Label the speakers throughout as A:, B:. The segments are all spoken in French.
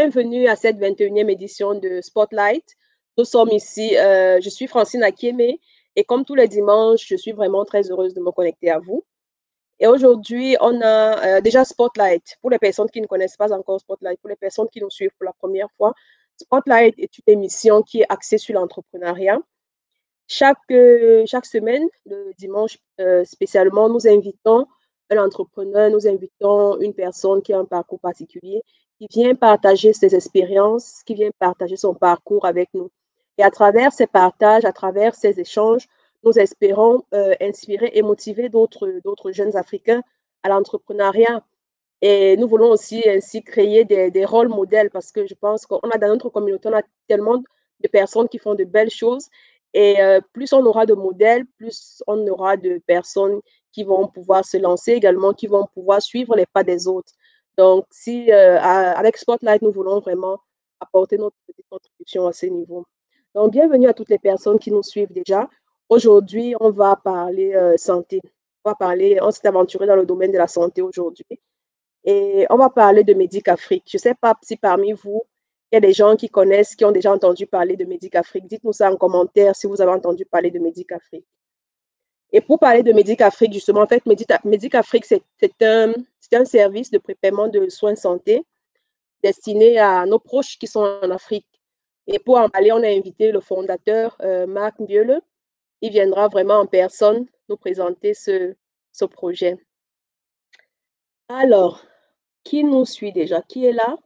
A: bienvenue à cette 21e édition de Spotlight. Nous sommes ici, je suis Francine Akieme et comme tous les dimanches, je suis vraiment très heureuse de me connecter à vous. Et aujourd'hui, on a déjà Spotlight. Pour les personnes qui ne connaissent pas encore Spotlight, pour les personnes qui nous suivent pour la première fois, Spotlight est une émission qui est axée sur l'entrepreneuriat. Chaque semaine, le dimanche spécialement, nous invitons un entrepreneur, nous invitons une personne qui a un parcours particulier, qui vient partager ses expériences, qui vient partager son parcours avec nous. Et à travers ces partages, à travers ces échanges, nous espérons inspirer et motiver d'autres jeunes Africains à l'entrepreneuriat. Et nous voulons aussi ainsi créer des rôles modèles parce que je pense qu'on a dans notre communauté, on a tellement de personnes qui font de belles choses. Et plus on aura de modèles, plus on aura de personnes qui vont pouvoir se lancer également, qui vont pouvoir suivre les pas des autres. Donc, si avec Spotlight, nous voulons vraiment apporter notre petite contribution à ce niveau. Donc, bienvenue à toutes les personnes qui nous suivent déjà. Aujourd'hui, on va parler santé. On s'est aventuré dans le domaine de la santé aujourd'hui. Et on va parler de Médicafrique. Je ne sais pas si parmi vous, il y a des gens qui connaissent, qui ont déjà entendu parler de Médicafrique. Dites-nous ça en commentaire si vous avez entendu parler de Médicafrique. Et pour parler de Médicafrique, justement, en fait, Médicafrique, c'est un service de prépaiement de soins de santé destiné à nos proches qui sont en Afrique. Et pour en parler, on a invité le fondateur, Marc Mbiele. Il viendra vraiment en personne nous présenter ce projet. Alors, qui nous suit déjà? Qui est là?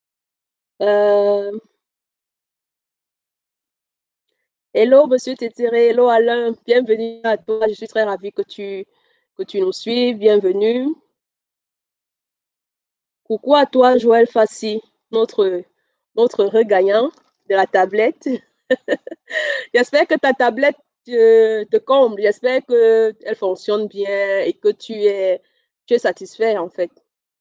A: Hello, monsieur Tétéré. Hello, Alain. Bienvenue à toi. Je suis très ravie que tu nous suives. Bienvenue. Coucou à toi, Joël Fassi, notre regagnant de la tablette. J'espère que ta tablette te comble. J'espère qu'elle fonctionne bien et que tu es satisfait, en fait.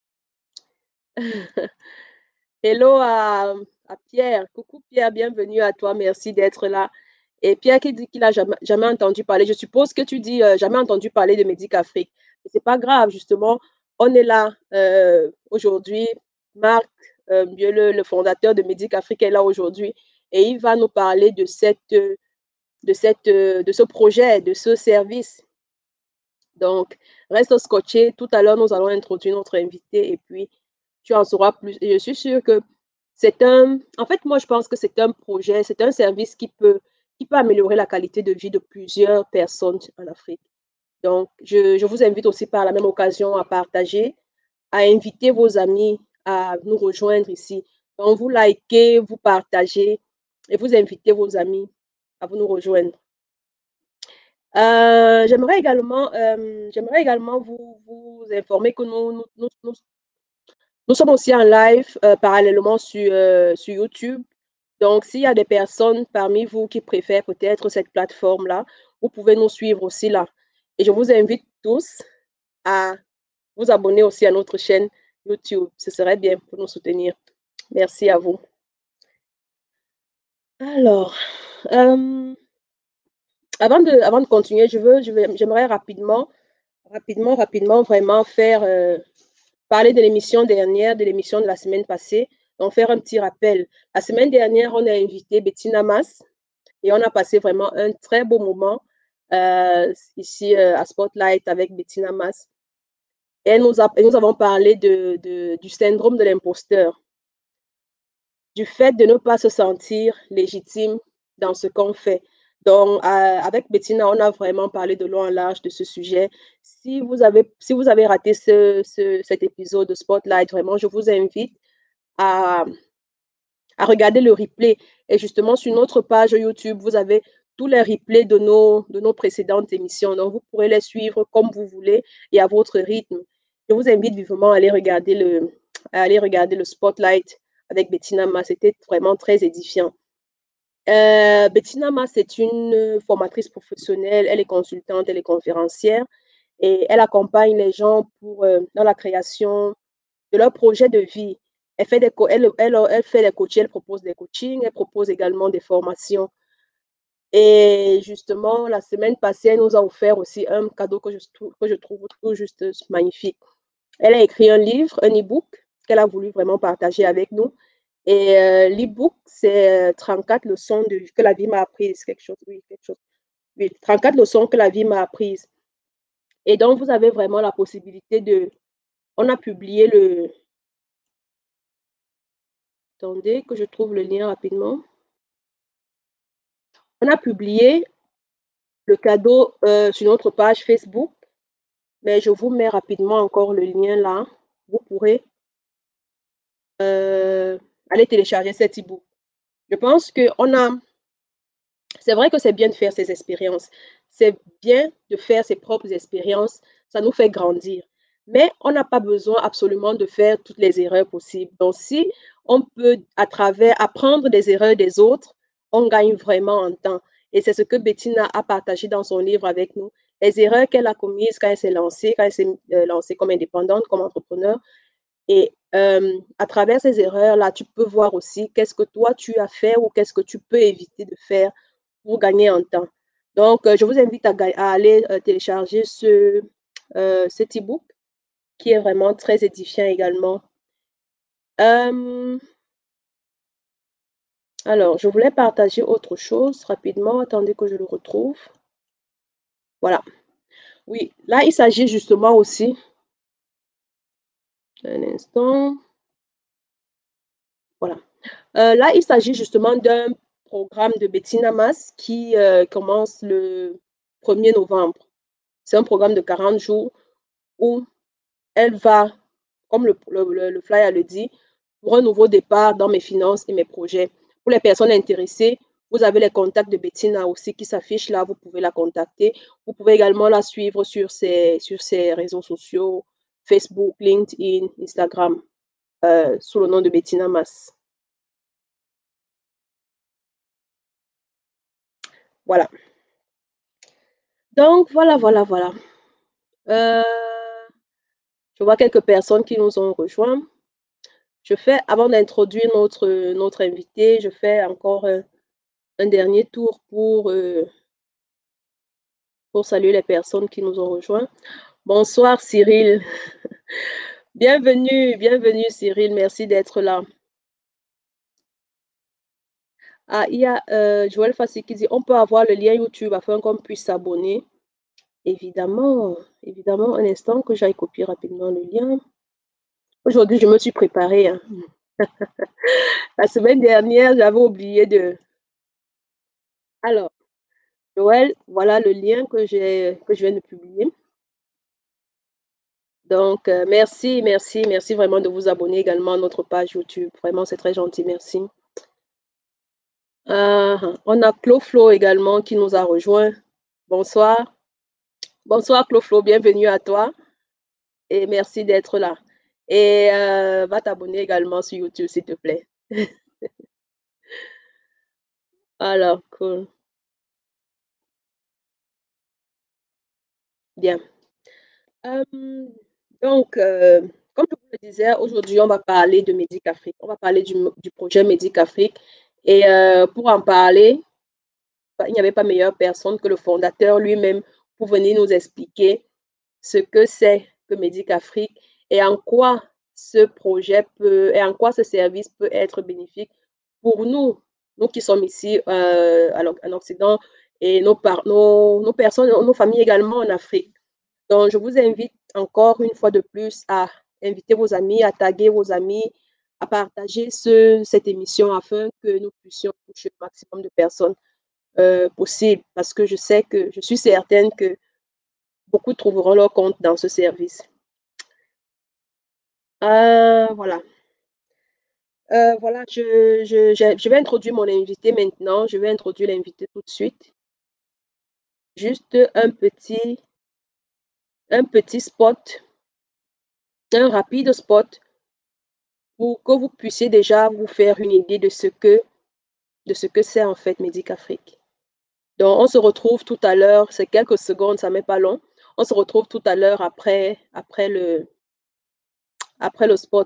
A: Hello à Pierre. Coucou Pierre, bienvenue à toi. Merci d'être là. Et Pierre qui dit qu'il n'a jamais entendu parler. Je suppose que tu dis jamais entendu parler de Médicafrique. Ce n'est pas grave, justement. On est là aujourd'hui. Marc le fondateur de Médicafrique, est là aujourd'hui. Et il va nous parler de ce projet, de ce service. Donc, reste scotché. Tout à l'heure, nous allons introduire notre invité et puis tu en sauras plus. Et je suis sûre que en fait, moi, je pense que c'est un projet, c'est un service qui peut améliorer la qualité de vie de plusieurs personnes en Afrique. Donc, je vous invite aussi par la même occasion à partager, à inviter vos amis à nous rejoindre ici. Donc, vous likez, vous partagez et vous invitez vos amis à nous rejoindre. J'aimerais également vous informer que nous sommes aussi en live parallèlement sur YouTube. Donc, s'il y a des personnes parmi vous qui préfèrent peut-être cette plateforme-là, vous pouvez nous suivre aussi là. Et je vous invite tous à vous abonner aussi à notre chaîne YouTube. Ce serait bien pour nous soutenir. Merci à vous. Alors, avant de continuer, j'aimerais rapidement vraiment faire parler de l'émission dernière, de l'émission de la semaine passée, donc faire un petit rappel. La semaine dernière, on a invité Bettina Mas et on a passé vraiment un très beau moment ici à Spotlight avec Bettina Mas. Et nous avons parlé du syndrome de l'imposteur, du fait de ne pas se sentir légitime dans ce qu'on fait. Donc, avec Bettina, on a vraiment parlé de long en large de ce sujet. Si vous avez raté cet épisode de Spotlight, vraiment, je vous invite à regarder le replay. Et justement, sur notre page YouTube, vous avez tous les replays de nos précédentes émissions. Donc, vous pourrez les suivre comme vous voulez et à votre rythme. Je vous invite vivement à aller regarder le Spotlight avec Bettina Ma. C'était vraiment très édifiant. Bettina Ma, c'est une formatrice professionnelle. Elle est consultante, elle est conférencière et elle accompagne les gens dans la création de leur projet de vie. Elle fait des coachings, elle propose des coachings, elle propose également des formations. Et justement, la semaine passée, elle nous a offert aussi un cadeau que je trouve tout juste magnifique. Elle a écrit un livre, un e-book, qu'elle a voulu vraiment partager avec nous. Et l'e-book, c'est 34 leçons que la vie m'a apprises, quelque chose, oui, quelque chose. Oui, 34 leçons que la vie m'a apprises. Et donc, vous avez vraiment la possibilité de... On a publié le... Attendez que je trouve le lien rapidement. On a publié le cadeau sur notre page Facebook, mais je vous mets rapidement encore le lien là. Vous pourrez aller télécharger cet e-book. Je pense qu'on a... C'est vrai que c'est bien de faire ces expériences. C'est bien de faire ses propres expériences. Ça nous fait grandir. Mais on n'a pas besoin absolument de faire toutes les erreurs possibles. Donc, si on peut, à travers apprendre des erreurs des autres, on gagne vraiment en temps. Et c'est ce que Bettina a partagé dans son livre avec nous. Les erreurs qu'elle a commises quand elle s'est lancée comme indépendante, comme entrepreneur. Et à travers ces erreurs-là, tu peux voir aussi qu'est-ce que toi, tu as fait ou qu'est-ce que tu peux éviter de faire pour gagner en temps. Donc, je vous invite à aller télécharger cet e-book qui est vraiment très édifiant également. Alors, je voulais partager autre chose rapidement. Attendez que je le retrouve. Voilà. Oui, là, il s'agit justement aussi... Un instant. Voilà. Là, il s'agit justement d'un programme de Bettina Mas qui commence le 1er novembre. C'est un programme de 40 jours où elle va, comme le flyer le dit, pour un nouveau départ dans mes finances et mes projets. Pour les personnes intéressées, vous avez les contacts de Bettina aussi qui s'affichent là, vous pouvez la contacter. Vous pouvez également la suivre sur ses réseaux sociaux, Facebook, LinkedIn, Instagram, sous le nom de Bettina Mas. Voilà. Donc, voilà. Je vois quelques personnes qui nous ont rejoints. Avant d'introduire notre invité, je fais encore un dernier tour pour saluer les personnes qui nous ont rejoints. Bonsoir Cyril. Bienvenue Cyril, merci d'être là. Ah, il y a Joël Fassi qui dit, on peut avoir le lien YouTube afin qu'on puisse s'abonner. Évidemment, un instant que j'aille copier rapidement le lien. Aujourd'hui, je me suis préparée. Hein. La semaine dernière, j'avais oublié de... Alors, Joël, voilà le lien que je viens de publier. Donc, merci vraiment de vous abonner également à notre page YouTube. Vraiment, c'est très gentil, merci. On a Clo-Flo également qui nous a rejoint. Bonsoir. Bonsoir Clo-Flo, bienvenue à toi et merci d'être là. Et va t'abonner également sur YouTube, s'il te plaît. Alors, cool. Bien. Donc, comme je vous le disais, aujourd'hui, on va parler de Médicafrique. On va parler du projet Médicafrique. Et pour en parler, il n'y avait pas meilleure personne que le fondateur lui-même pour venir nous expliquer ce que c'est que Médicafrique et en quoi ce projet peut, et en quoi ce service peut être bénéfique pour nous qui sommes ici en Occident et nos personnes, nos familles également en Afrique. Donc, je vous invite encore une fois de plus à inviter vos amis, à taguer vos amis, à partager cette émission afin que nous puissions toucher le maximum de personnes possible. Parce que je suis certaine que beaucoup trouveront leur compte dans ce service. Voilà. Voilà, je vais introduire mon invité maintenant. Je vais introduire l'invité tout de suite. Juste un petit spot, un rapide spot pour que vous puissiez déjà vous faire une idée de ce que c'est en fait Médicafrique. Donc, on se retrouve tout à l'heure, c'est quelques secondes, ça ne met pas long. On se retrouve tout à l'heure après le spot.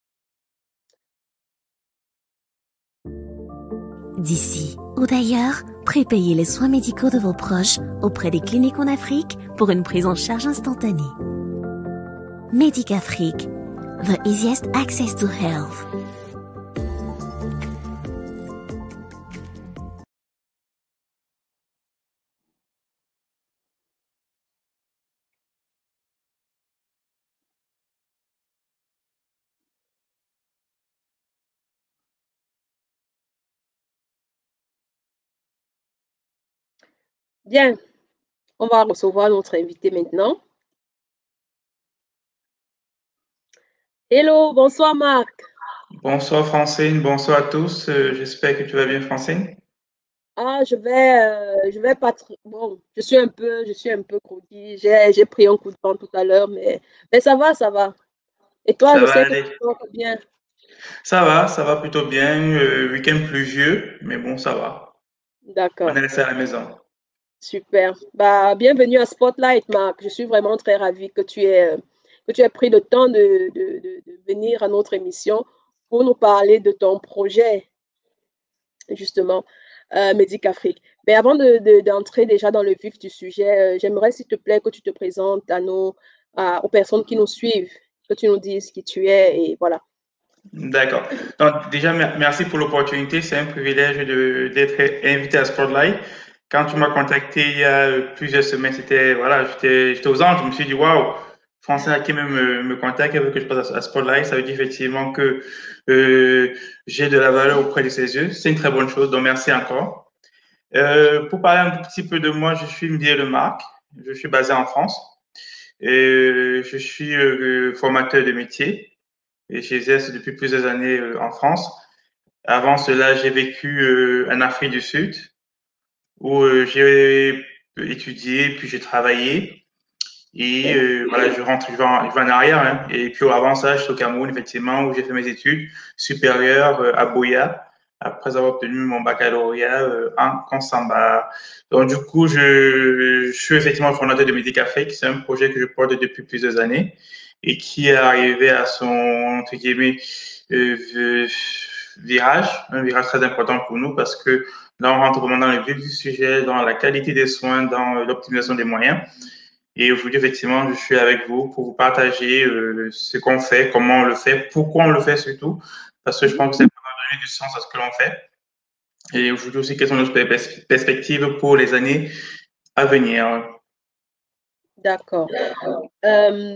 B: D'ici ou d'ailleurs, prépayez les soins médicaux de vos proches auprès des cliniques en Afrique pour une prise en charge instantanée. Médicafrique, the easiest access to health.
A: Bien, on va recevoir notre invité maintenant. Hello, bonsoir Marc.
C: Bonsoir Francine, bonsoir à tous. J'espère que tu vas bien Francine.
A: Ah, je vais pas bon, je suis un peu groggy. J'ai pris un coup de vent tout à l'heure, mais ça va, ça va. Et toi,
C: Ça
A: je
C: va
A: sais que tu
C: aller.
A: te portes bien.
C: Ça va plutôt bien. Week-end pluvieux, mais bon, ça va. On
A: D'accord,
C: est resté à la maison.
A: super. Bah, bienvenue à Spotlight, Marc. Je suis vraiment très ravie que tu aies pris le temps de venir à notre émission pour nous parler de ton projet, justement, Médicafrique. Mais avant d'entrer déjà dans le vif du sujet, j'aimerais, s'il te plaît, que tu te présentes aux personnes qui nous suivent, que tu nous dises qui tu es et voilà.
C: D'accord. Donc déjà, merci pour l'opportunité. C'est un privilège d'être invité à Spotlight. Quand tu m'as contacté il y a plusieurs semaines, j'étais aux anges. Je me suis dit, waouh, Français qui me contacte et veut que je passe à Spotlight. Ça veut dire effectivement que j'ai de la valeur auprès de ses yeux. C'est une très bonne chose. Donc merci encore. Pour parler un petit peu de moi, je suis Mdié Lemarque. Je suis basé en France. Et je suis formateur de métier et j'exerce depuis plusieurs années en France. Avant cela, j'ai vécu en Afrique du Sud où j'ai étudié puis j'ai travaillé. Et voilà, je vais en arrière. Hein. Et puis avant ça, je suis au Cameroun, effectivement, où j'ai fait mes études supérieures à Boya, après avoir obtenu mon baccalauréat en Consamba. Donc du coup, je suis effectivement le fondateur de Médicafrique. C'est un projet que je porte depuis plusieurs années et qui est arrivé à son, entre guillemets, euh, virage, un virage très important pour nous parce que là, on rentre vraiment dans le vif du sujet, dans la qualité des soins, dans l'optimisation des moyens. Et aujourd'hui, effectivement, je suis avec vous pour vous partager ce qu'on fait, comment on le fait, pourquoi on le fait surtout, parce que je pense que c'est pour donner du sens à ce que l'on fait. Et aujourd'hui aussi, quelles sont nos perspectives pour les années à venir.
A: D'accord. Euh,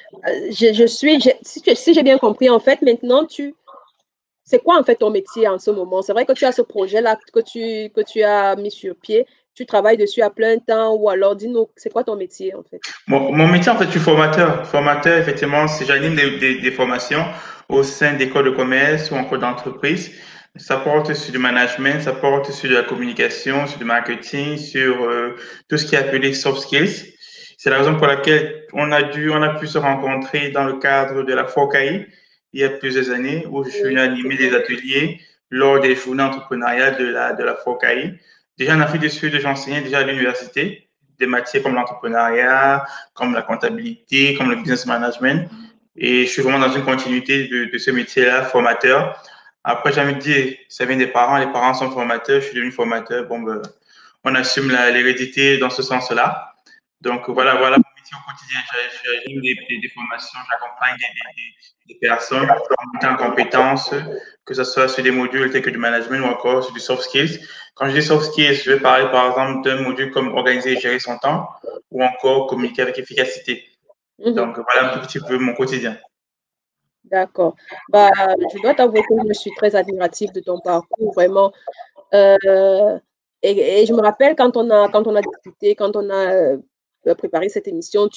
A: si j'ai bien compris, en fait, maintenant, c'est quoi en fait ton métier en ce moment? C'est vrai que tu as ce projet-là que tu as mis sur pied. Tu travailles dessus à plein temps ou alors dis-nous, c'est quoi ton métier en fait?
C: Mon métier, en fait, je suis formateur. Formateur, effectivement, j'anime des formations au sein d'écoles de commerce ou encore d'entreprises. Ça porte sur du management, ça porte sur de la communication, sur du marketing, sur tout ce qui est appelé soft skills. C'est la raison pour laquelle on a pu se rencontrer dans le cadre de la FOCAI il y a plusieurs années où je suis venu
A: Oui,
C: animer des
A: effectivement.
C: ateliers lors des journées entrepreneuriales de la FOCAI. Déjà en Afrique du Sud, j'enseignais déjà à l'université des matières comme l'entrepreneuriat, comme la comptabilité, comme le business management. Et je suis vraiment dans une continuité de ce métier-là, formateur. Après, j'ai envie de dire, ça vient des parents. Les parents sont formateurs. Je suis devenu formateur. Bon, ben, on assume l'hérédité dans ce sens-là. Donc, voilà mon métier au quotidien. J'ai des formations, j'accompagne des personnes pour monter en compétences, que ce soit sur des modules tels que du management ou encore sur du soft skills. Quand je dis soft skills, je vais parler par exemple d'un module comme organiser et gérer son temps ou encore communiquer avec efficacité.
A: Mhm.
C: Donc, voilà un petit peu mon quotidien.
A: D'accord. Bah, je dois t'avouer que je suis très admirative de ton parcours, vraiment. Euh, et je me rappelle quand on a discuté, quand on a préparé cette émission,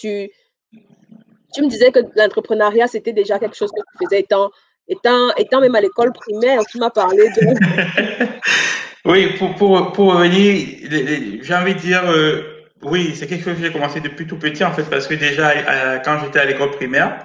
A: tu me disais que l'entrepreneuriat, c'était déjà quelque chose que tu faisais étant même à l'école primaire. Tu m'as parlé de...
C: Oui, pour revenir, j'ai envie de dire, oui, c'est quelque chose que j'ai commencé depuis tout petit en fait, parce que déjà, quand j'étais à l'école primaire,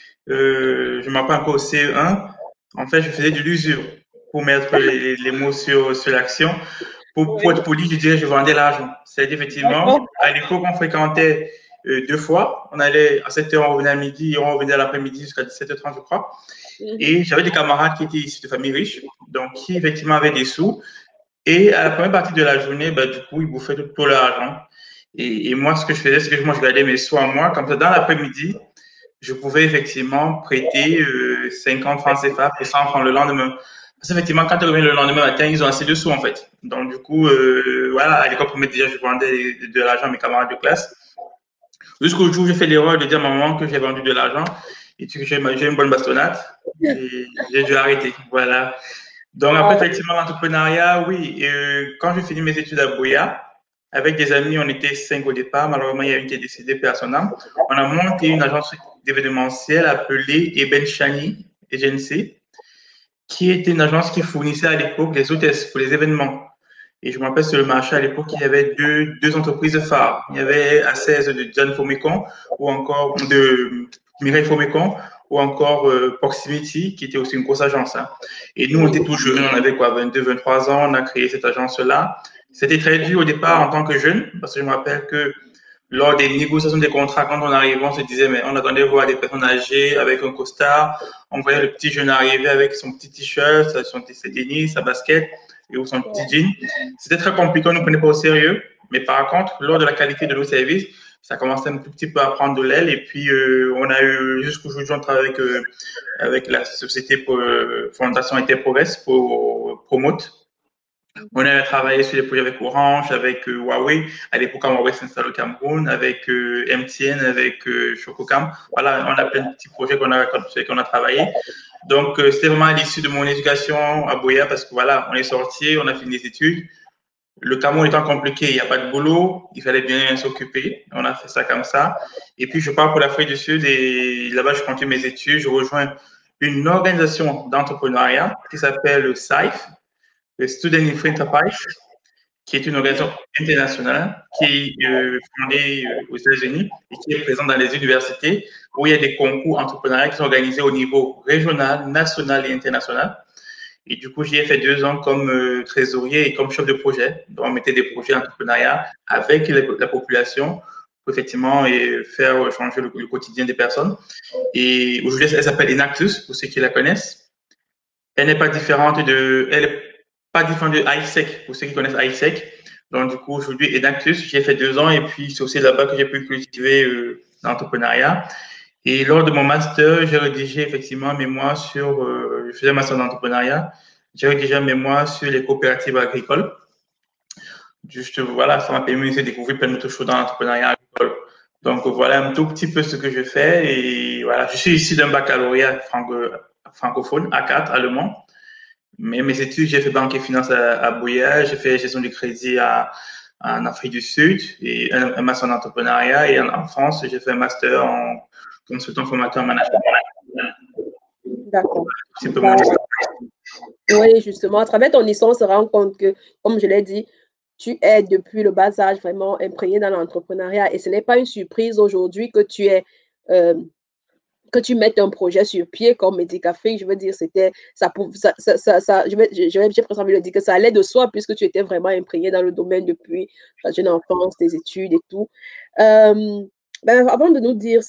C: je m'appelle encore au CE1, en fait, je faisais de l'usure pour mettre les mots sur l'action. Pour
A: Oui,
C: être poli, je dirais que je vendais l'argent. C'est-à-dire, effectivement,
A: d'accord.
C: à l'époque, on fréquentait deux fois. On allait à 7h, on revenait à midi, et on revenait à l'après-midi jusqu'à 17h30, je crois.
A: Mhm.
C: Et j'avais des camarades qui étaient issus de familles riches, donc qui, effectivement, avaient des sous. Et à la première partie de la journée, bah, du coup, ils bouffaient tout leur argent. Et moi, ce que je faisais, c'est que moi, je gardais mes sous à moi. Comme ça, dans l'après-midi, je pouvais effectivement prêter 50 francs CFA pour 100 francs le lendemain. Parce qu'effectivement, quand tu reviens le lendemain matin, ils ont assez de sous, en fait. Donc, du coup, voilà, à l'école primaire, déjà, je vendais de l'argent à mes camarades de classe. Jusqu'au jour où j'ai fait l'erreur de dire à ma maman que j'ai vendu de l'argent et que j'ai une bonne bastonnade. Et j'ai dû arrêter. Voilà. Donc, après,
A: Wow.
C: effectivement, l'entrepreneuriat, oui. Quand j'ai fini mes études à Boya, avec des amis, on était 5 au départ. Malheureusement, il y a une qui est décédée, paix à son âme. On a monté une agence d'événementiel appelée Eben Chani Agency, qui était une agence qui fournissait à l'époque des hôtesses pour les événements. Et je me rappelle sur le marché à l'époque, il y avait deux entreprises phares. Il y avait A16 de John Fomekon ou encore de Mireille Fomekon ou encore Proximity, qui était aussi une grosse agence. Hein. Et nous, on était tout jeunes, on avait quoi, 22, 23 ans, on a créé cette agence-là. C'était très dur au départ en tant que jeune, parce que je me rappelle que lors des négociations des contrats, quand on arrivait, on se disait, mais on attendait voir des personnes âgées avec un costard. On voyait le petit jeune arriver avec son petit t-shirt, ses tennis, sa basket et son petit jean. C'était très compliqué, on ne nous prenait pas au sérieux. Mais par contre, lors de la qualité de nos services, ça commençait un tout petit peu à prendre de l'aile. Et puis, on a eu, jusqu'aujourd'hui, on travaille avec la société Fondation Interprogress pour Promote. On a travaillé sur des projets avec Orange, avec Huawei. À l'époque, quand Huawei s'installe au Cameroun, avec MTN, avec Chococam. Voilà, on a plein de petits projets qu'on a travaillé. Donc, c'était vraiment à l'issue de mon éducation à Buea parce que voilà, on est sorti, on a fini les études. Le Cameroun étant compliqué, il n'y a pas de boulot, il fallait bien s'occuper. On a fait ça comme ça. Et puis, je pars pour l'Afrique du Sud et là-bas, je continue mes études. Je rejoins une organisation d'entrepreneuriat qui s'appelle SAIF, le Student in Free Enterprise, qui est une organisation internationale qui est fondée aux États-Unis et qui est présente dans les universités où il y a des concours entrepreneuriaux qui sont organisés au niveau régional, national et international. Et du coup, j'y ai fait 2 ans comme trésorier et comme chef de projet. Donc, on mettait des projets d'entrepreneuriat avec la population pour effectivement faire changer le quotidien des personnes. Et aujourd'hui, elle s'appelle Enactus, pour ceux qui la connaissent. Elle n'est pas différente de ISEC, pour ceux qui connaissent ISEC. Donc, du coup, aujourd'hui, Enactus, j'ai fait 2 ans et puis c'est aussi là-bas que j'ai pu cultiver l'entrepreneuriat. Et lors de mon master, j'ai rédigé effectivement un mémoire sur, je faisais un master d'entrepreneuriat, j'ai rédigé un mémoire sur les coopératives agricoles. Juste, voilà, ça m'a permis de découvrir plein d'autres choses dans l'entrepreneuriat agricole. Donc, voilà un tout petit peu ce que je fais. Et voilà, je suis issu d'un baccalauréat francophone, A4, allemand. Mais mes études, j'ai fait banque et finance à Buea, j'ai fait gestion du crédit en Afrique du Sud et un master en entrepreneuriat. Et en France, j'ai fait un master en consultant formateur en management.
A: D'accord. Oui, justement, à travers ton histoire, on se rend compte que, comme je l'ai dit, tu es depuis le bas âge vraiment imprégné dans l'entrepreneuriat et ce n'est pas une surprise aujourd'hui que que tu mettes un projet sur pied comme Medicafrique. Je veux dire, c'était j'ai presque envie de dire que ça allait de soi puisque tu étais vraiment imprégné dans le domaine depuis ta jeune enfance, tes études et tout. Avant de nous dire,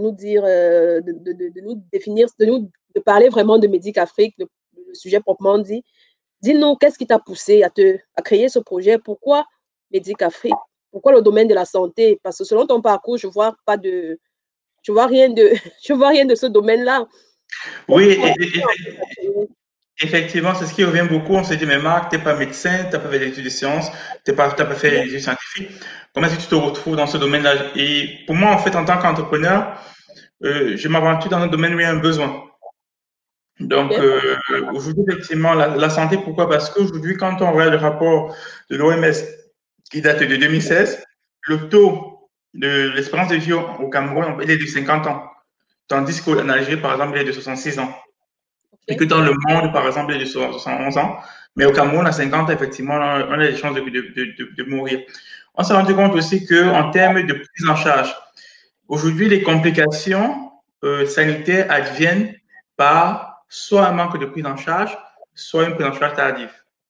A: de nous définir, de parler vraiment de Medicafrique, le sujet proprement dit, dis-nous qu'est-ce qui t'a poussé à créer ce projet? Pourquoi Medicafrique? Pourquoi le domaine de la santé? Parce que selon ton parcours, je vois rien de ce domaine-là.
C: Oui, effectivement, c'est ce qui revient beaucoup. On se dit, mais Marc, tu n'es pas médecin, tu n'as pas fait d'études de sciences, tu n'as pas fait d'études scientifiques. Comment est-ce que tu te retrouves dans ce domaine-là? Et pour moi, en fait, en tant qu'entrepreneur, je m'aventure dans un domaine où il y a un besoin. Donc, aujourd'hui, effectivement, la santé, pourquoi? Parce qu'aujourd'hui, quand on regarde le rapport de l'OMS qui date de 2016, le taux de l'espérance de vie au Cameroun, il est de 50 ans. Tandis qu'en Algérie, par exemple, il est de 66 ans. Et que dans le monde, par exemple, il est de 71 ans. Mais au Cameroun, à 50 ans, effectivement, on a des chances de mourir. On s'est rendu compte aussi qu'en termes de prise en charge, aujourd'hui, les complications sanitaires adviennent par soit un manque de prise en charge, soit une prise en charge tardive.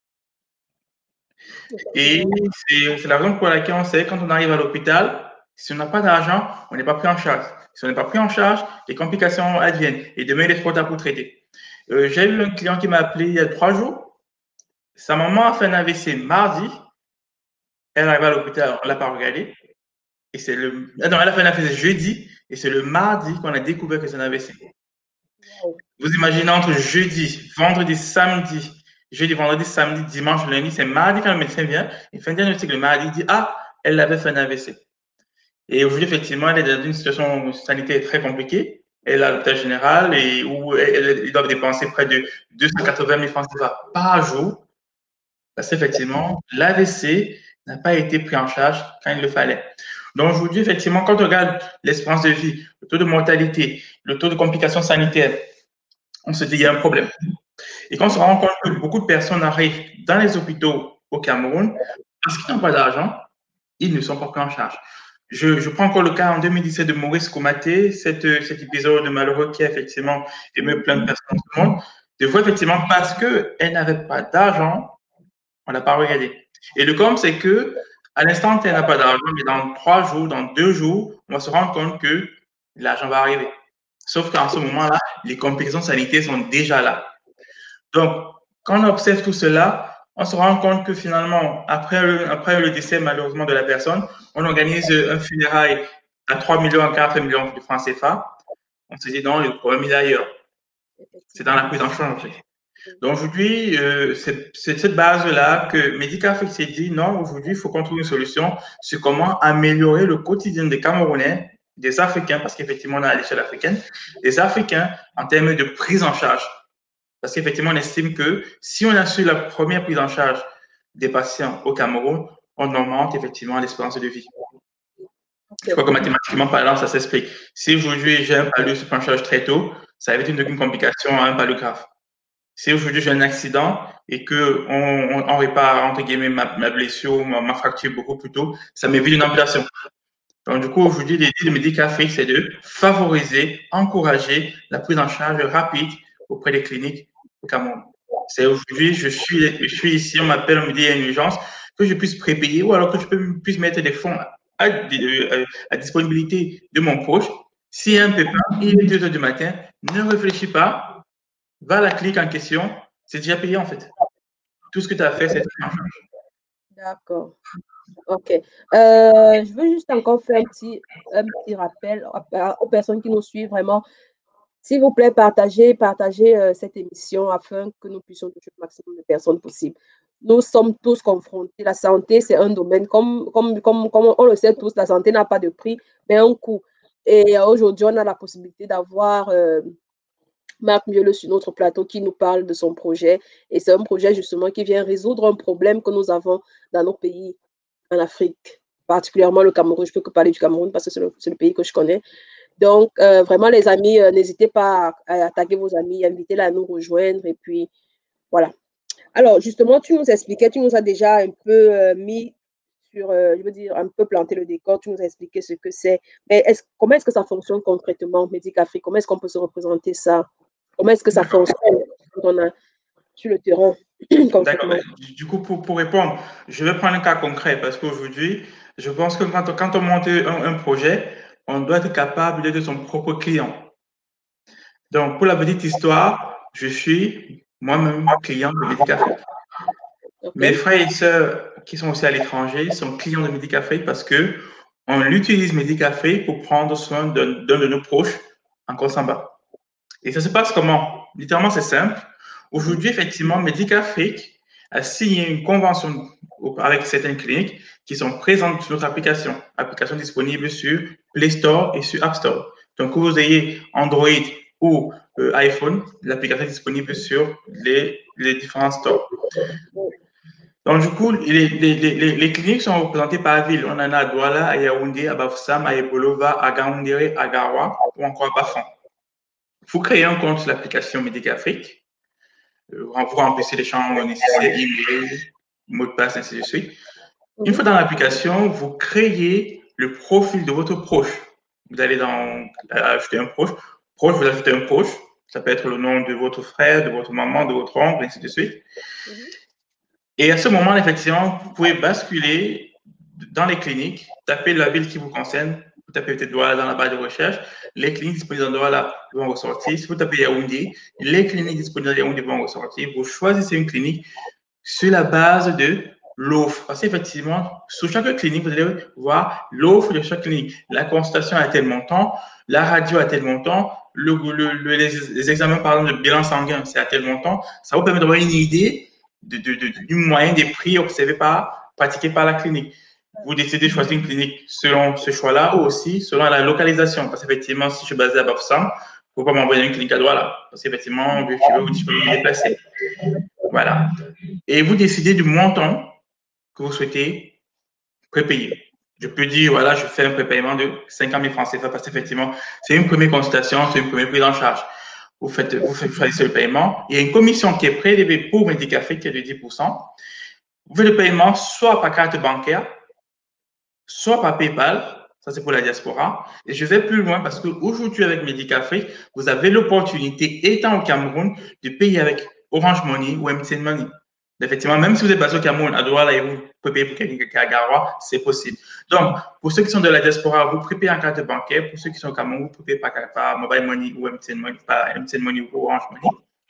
C: Et c'est la raison pour laquelle on sait quand on arrive à l'hôpital, si on n'a pas d'argent, on n'est pas pris en charge. Si on n'est pas pris en charge, les complications adviennent. Et demain, il est trop tard pour traiter. J'ai eu un client qui m'a appelé il y a 3 jours. Sa maman a fait un AVC mardi. Elle arrive à l'hôpital, on ne l'a pas regardé. Et c'est non, elle a fait un AVC jeudi. Et c'est le mardi qu'on a découvert que c'est un AVC. Vous imaginez entre jeudi, vendredi, samedi, jeudi, vendredi, samedi, dimanche, lundi, c'est mardi quand le médecin vient, il fait un diagnostic le mardi, il dit « Ah, elle avait fait un AVC ». Et aujourd'hui, effectivement, elle est dans une situation sanitaire très compliquée. Elle est à l'hôpital général et où ils doivent dépenser près de 280 000 francs CFA par jour. Parce qu'effectivement, l'AVC n'a pas été pris en charge quand il le fallait. Donc aujourd'hui, effectivement, quand on regarde l'espérance de vie, le taux de mortalité, le taux de complications sanitaires, on se dit qu'il y a un problème. Et quand on se rend compte que beaucoup de personnes arrivent dans les hôpitaux au Cameroun, parce qu'ils n'ont pas d'argent, ils ne sont pas pris en charge. Je prends encore le cas en 2017 de Maurice Koumaté, cet épisode malheureux qui a effectivement ému plein de personnes dans le monde. De fois, effectivement, parce qu'elle n'avait pas d'argent, on ne l'a pas regardé. Et le com, c'est que à l'instant, elle n'a pas d'argent, mais dans 3 jours, dans 2 jours, on va se rendre compte que l'argent va arriver. Sauf qu'en ce moment-là, les complications sanitaires sont déjà là. Donc, quand on observe tout cela, on se rend compte que finalement, après le décès malheureusement de la personne, on organise un funérail à 3 millions, à 4 millions de francs CFA. On se dit non, le problème est ailleurs. C'est dans la prise en charge. Donc aujourd'hui, c'est cette base-là que Medicafrique s'est dit non, aujourd'hui, il faut qu'on trouve une solution sur comment améliorer le quotidien des Camerounais, des Africains, parce qu'effectivement, on est à l'échelle africaine, des Africains en termes de prise en charge. Parce qu'effectivement, on estime que si on assure la première prise en charge des patients au Cameroun, on augmente effectivement l'espérance de vie. Je crois que mathématiquement parlant, ça s'explique. Si aujourd'hui j'ai un palud se prend en charge très tôt, ça évite une complication à un palud grave. Si aujourd'hui j'ai un accident et qu'on répare, entre guillemets, ma blessure, ma fracture beaucoup plus tôt, ça m'évite une amputation. Donc, du coup, aujourd'hui, l'idée de Medicafrique, c'est de favoriser, encourager la prise en charge rapide auprès des cliniques au Cameroun. C'est aujourd'hui, je suis ici, on m'appelle, on me dit il y a une urgence, que je puisse prépayer ou alors que je puisse mettre des fonds à disponibilité de mon proche. S'il y a un pépin, il est 2 heures du matin, ne réfléchis pas, va à la clinique en question, c'est déjà payé en fait. Tout ce que tu as fait, c'est pris en charge.
A: D'accord. Ok. Je veux juste encore faire un petit rappel aux personnes qui nous suivent vraiment. S'il vous plaît, partagez cette émission afin que nous puissions toucher le maximum de personnes possible. Nous sommes tous confrontés. La santé, c'est un domaine, comme on le sait tous, la santé n'a pas de prix, mais un coût. Et aujourd'hui, on a la possibilité d'avoir Marc Mieux sur notre plateau qui nous parle de son projet. Et c'est un projet justement qui vient résoudre un problème que nous avons dans nos pays en Afrique, particulièrement le Cameroun. Je peux que parler du Cameroun parce que c'est le pays que je connais. Donc, vraiment, les amis, n'hésitez pas à attaquer vos amis, invitez-les à nous rejoindre. Et puis, voilà. Alors, justement, tu nous expliquais, tu nous as déjà un peu mis sur, je veux dire, un peu planté le décor, tu nous as expliqué ce que c'est. Mais comment est-ce que ça fonctionne concrètement, Medicafrique? Comment est-ce qu'on peut se représenter ça? Comment est-ce que ça fonctionne quand on est sur le terrain?
C: D'accord. Du coup, pour répondre, je vais prendre un cas concret parce qu'aujourd'hui, je pense que quand on monte un projet, on doit être capable d'être son propre client. Donc, pour la petite histoire, je suis moi-même client de Medicafrique. Okay. Mes frères et sœurs qui sont aussi à l'étranger sont clients de Medicafrique parce que on utilise Medicafrique pour prendre soin d'un de nos proches en Kosamba. Et ça se passe comment? Littéralement, c'est simple. Aujourd'hui, effectivement, Medicafrique a signé une convention avec certaines cliniques qui sont présentes sur notre application disponible sur Play Store et sur App Store. Donc, que vous ayez Android ou iPhone, l'application est disponible sur les différents stores. Donc, du coup, les cliniques sont représentées par ville. On en a à Douala, à Yaoundé, à Bafoussam, à Ebolova, à Gaoundéré, à Garoua ou encore à Bafan. Vous créez un compte sur l'application Medicafrique. Vous remplissez les champs nécessaires, email, mot de passe, ainsi de suite. Une fois dans l'application, vous créez le profil de votre proche. Vous allez ajouter un proche. Vous ajoutez un proche. Ça peut être le nom de votre frère, de votre maman, de votre oncle, ainsi de suite. Et à ce moment, effectivement, vous pouvez basculer dans les cliniques, taper la ville qui vous concerne. Vous tapez peut-être Douala dans la barre de recherche. Les cliniques disponibles dans Douala vont ressortir. Si vous tapez Yaoundé, les cliniques disponibles dans Yaoundé vont ressortir. Vous choisissez une clinique sur la base de l'offre. Parce qu'effectivement, sur chaque clinique, vous allez voir l'offre de chaque clinique. La consultation à tel montant, la radio à tel montant, les examens, par exemple, de bilan sanguin, c'est à tel montant. Ça vous permet d'avoir une idée du moyen des prix pratiqués par la clinique. Vous décidez de choisir une clinique selon ce choix-là ou aussi selon la localisation. Parce qu'effectivement, si je suis basé à Bafoussam, il ne faut pas m'envoyer une clinique à Douala. Parce qu'effectivement, je peux me déplacer. Voilà. Et vous décidez du montant que vous souhaitez prépayé. Je peux dire, voilà, je fais un prépaiement de 50 000 francs CFA parce qu'effectivement, c'est une première consultation, c'est une première prise en charge. Vous choisissez le paiement. Il y a une commission qui est prélevée pour Medicafrique qui est de 10%. Vous faites le paiement soit par carte bancaire, soit par PayPal. Ça, c'est pour la diaspora. Et je vais plus loin parce qu'aujourd'hui, avec Medicafrique, vous avez l'opportunité, étant au Cameroun, de payer avec Orange Money ou MTN Money. Effectivement, même si vous êtes basé au Cameroun, à Douala et vous pouvez payer pour quelqu'un qui est à Garoua, c'est possible. Donc, pour ceux qui sont de la diaspora, vous pouvez payer en carte bancaire. Pour ceux qui sont au Cameroun, vous pouvez payer par Mobile Money ou MTN Money, par MTN Money ou Orange Money.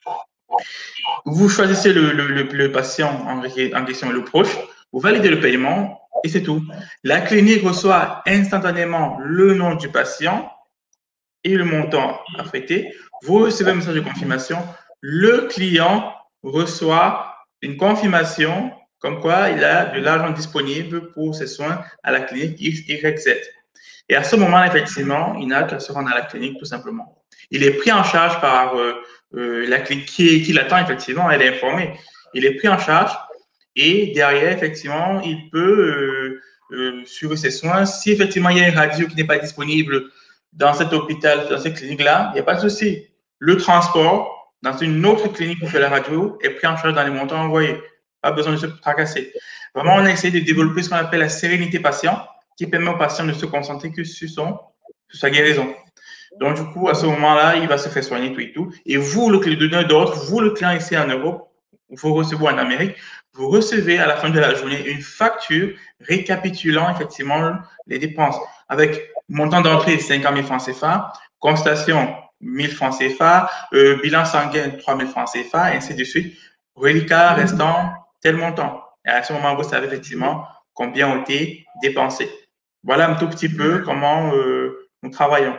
C: Vous choisissez le patient en question, le proche, vous validez le paiement et c'est tout. La clinique reçoit instantanément le nom du patient et le montant affecté. Vous recevez un message de confirmation. Le client reçoit une confirmation comme quoi il a de l'argent disponible pour ses soins à la clinique X, Y, Z. Et à ce moment, effectivement, il n'a qu'à se rendre à la clinique tout simplement. Il est pris en charge par la clinique qui l'attend, effectivement, elle est informée. Il est pris en charge et derrière, effectivement, il peut suivre ses soins. Si effectivement il y a une radio qui n'est pas disponible dans cet hôpital, dans cette clinique-là, il n'y a pas de souci. Le transport dans une autre clinique pour faire la radio est pris en charge dans les montants envoyés. Pas besoin de se tracasser. Vraiment, on a essayé de développer ce qu'on appelle la sérénité patient, qui permet au patient de se concentrer que sur sa guérison. Donc, du coup, à ce moment-là, il va se faire soigner tout et tout. Et vous, le donneur d'ordre, vous, le client ici en Europe, vous recevez en Amérique, vous recevez à la fin de la journée une facture récapitulant effectivement les dépenses avec montant d'entrée 50 000 francs CFA, constatation 1000 francs CFA, bilan sanguin 3000 francs CFA, et ainsi de suite. Reliquat restant tel montant. Et à ce moment, vous savez effectivement combien ont été dépensés. Voilà un tout petit peu comment nous travaillons.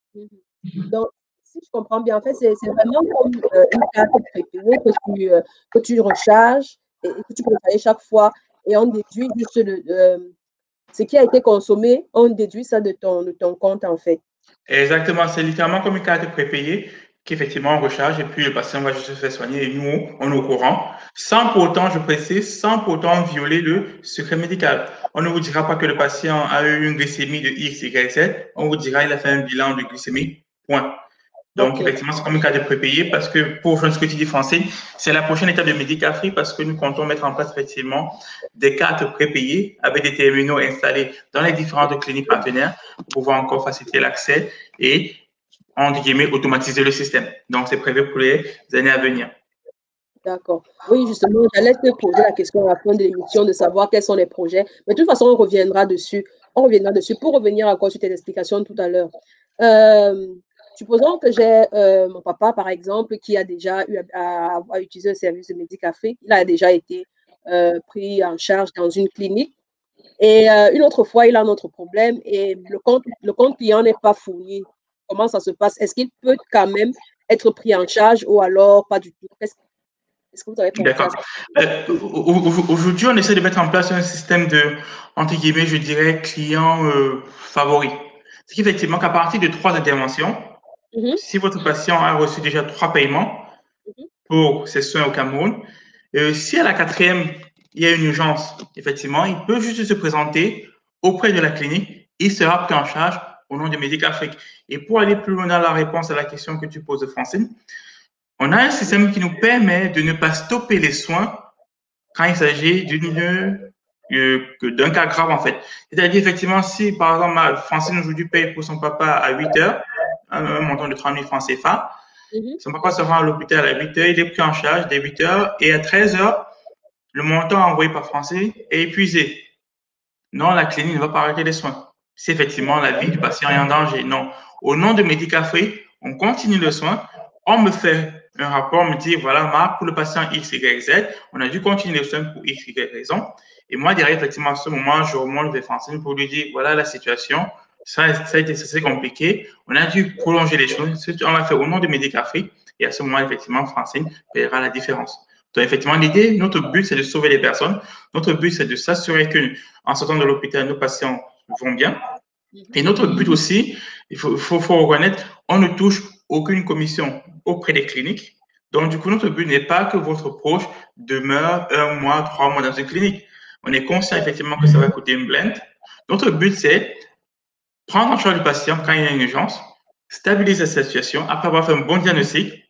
A: Donc, si je comprends bien, en fait, c'est vraiment comme une carte prépayée que tu recharges et que tu peux payer chaque fois et on déduit juste ce qui a été consommé, on déduit ça de ton compte, en fait.
C: Exactement, c'est littéralement comme une carte prépayée qu'effectivement on recharge et puis le patient va juste se faire soigner et nous, on est au courant, sans pour autant, je précise, sans pour autant violer le secret médical. On ne vous dira pas que le patient a eu une glycémie de X, Y, Z, on vous dira qu'il a fait un bilan de glycémie, point. Donc, okay. Effectivement, c'est comme une carte prépayée parce que pour rejoindre ce que tu dis, Francine, c'est la prochaine étape de Medicafrique parce que nous comptons mettre en place effectivement des cartes prépayées avec des terminaux installés dans les différentes cliniques partenaires pour pouvoir encore faciliter l'accès et, entre guillemets, automatiser le système. Donc, c'est prévu pour les années à venir.
A: D'accord. Oui, justement, j'allais te poser la question à la fin de l'émission de savoir quels sont les projets. Mais de toute façon, on reviendra dessus. On reviendra dessus pour revenir encore sur tes explications tout à l'heure. Supposons que j'ai mon papa, par exemple, qui a déjà eu à utiliser le service de Medicafrique. Il a déjà été pris en charge dans une clinique. Et une autre fois, il a un autre problème et le compte client n'est pas fourni. Comment ça se passe? Est-ce qu'il peut quand même être pris en charge ou alors pas du tout? Est-ce que vous avez pensé à ça?
C: Aujourd'hui, on essaie de mettre en place un système de, entre guillemets, je dirais, client favori. C'est qu'effectivement, qu'à partir de 3 interventions, si votre patient a reçu déjà 3 paiements pour ses soins au Cameroun, si à la 4e, il y a une urgence, effectivement, il peut juste se présenter auprès de la clinique, il sera pris en charge au nom de Medicafrique. Et pour aller plus loin dans la réponse à la question que tu poses, Francine, on a un système qui nous permet de ne pas stopper les soins quand il s'agit d'un cas grave, en fait. C'est-à-dire, effectivement, si, par exemple, Francine aujourd'hui paye pour son papa à 8 heures, un montant de 30 000 francs CFA. Son papa se rend à l'hôpital à 8 heures, il est pris en charge dès 8 heures et à 13 heures, le montant envoyé par Francine est épuisé. Non, la clinique ne va pas arrêter les soins. Si effectivement la vie du patient est en danger, non. Au nom de Medicafrique, on continue le soin. On me fait un rapport, me dit voilà, Marc, pour le patient X, Y, Z, on a dû continuer les soins pour X, Y raison. Et moi, derrière, effectivement, à ce moment, je remonte vers Francine pour lui dire voilà la situation. Ça a été assez compliqué. On a dû prolonger les choses. On l'a fait au nom de Medicafrique. Et à ce moment, effectivement, Francine paiera la différence. Donc, effectivement, l'idée, notre but, c'est de sauver les personnes. Notre but, c'est de s'assurer qu'en sortant de l'hôpital, nos patients vont bien. Et notre but aussi, il faut reconnaître, on ne touche aucune commission auprès des cliniques. Donc, du coup, notre but n'est pas que votre proche demeure 1 mois, 3 mois dans une clinique. On est conscient effectivement que ça va coûter une blinde. Notre but, c'est prendre en charge le patient quand il y a une urgence, stabiliser sa situation après avoir fait un bon diagnostic.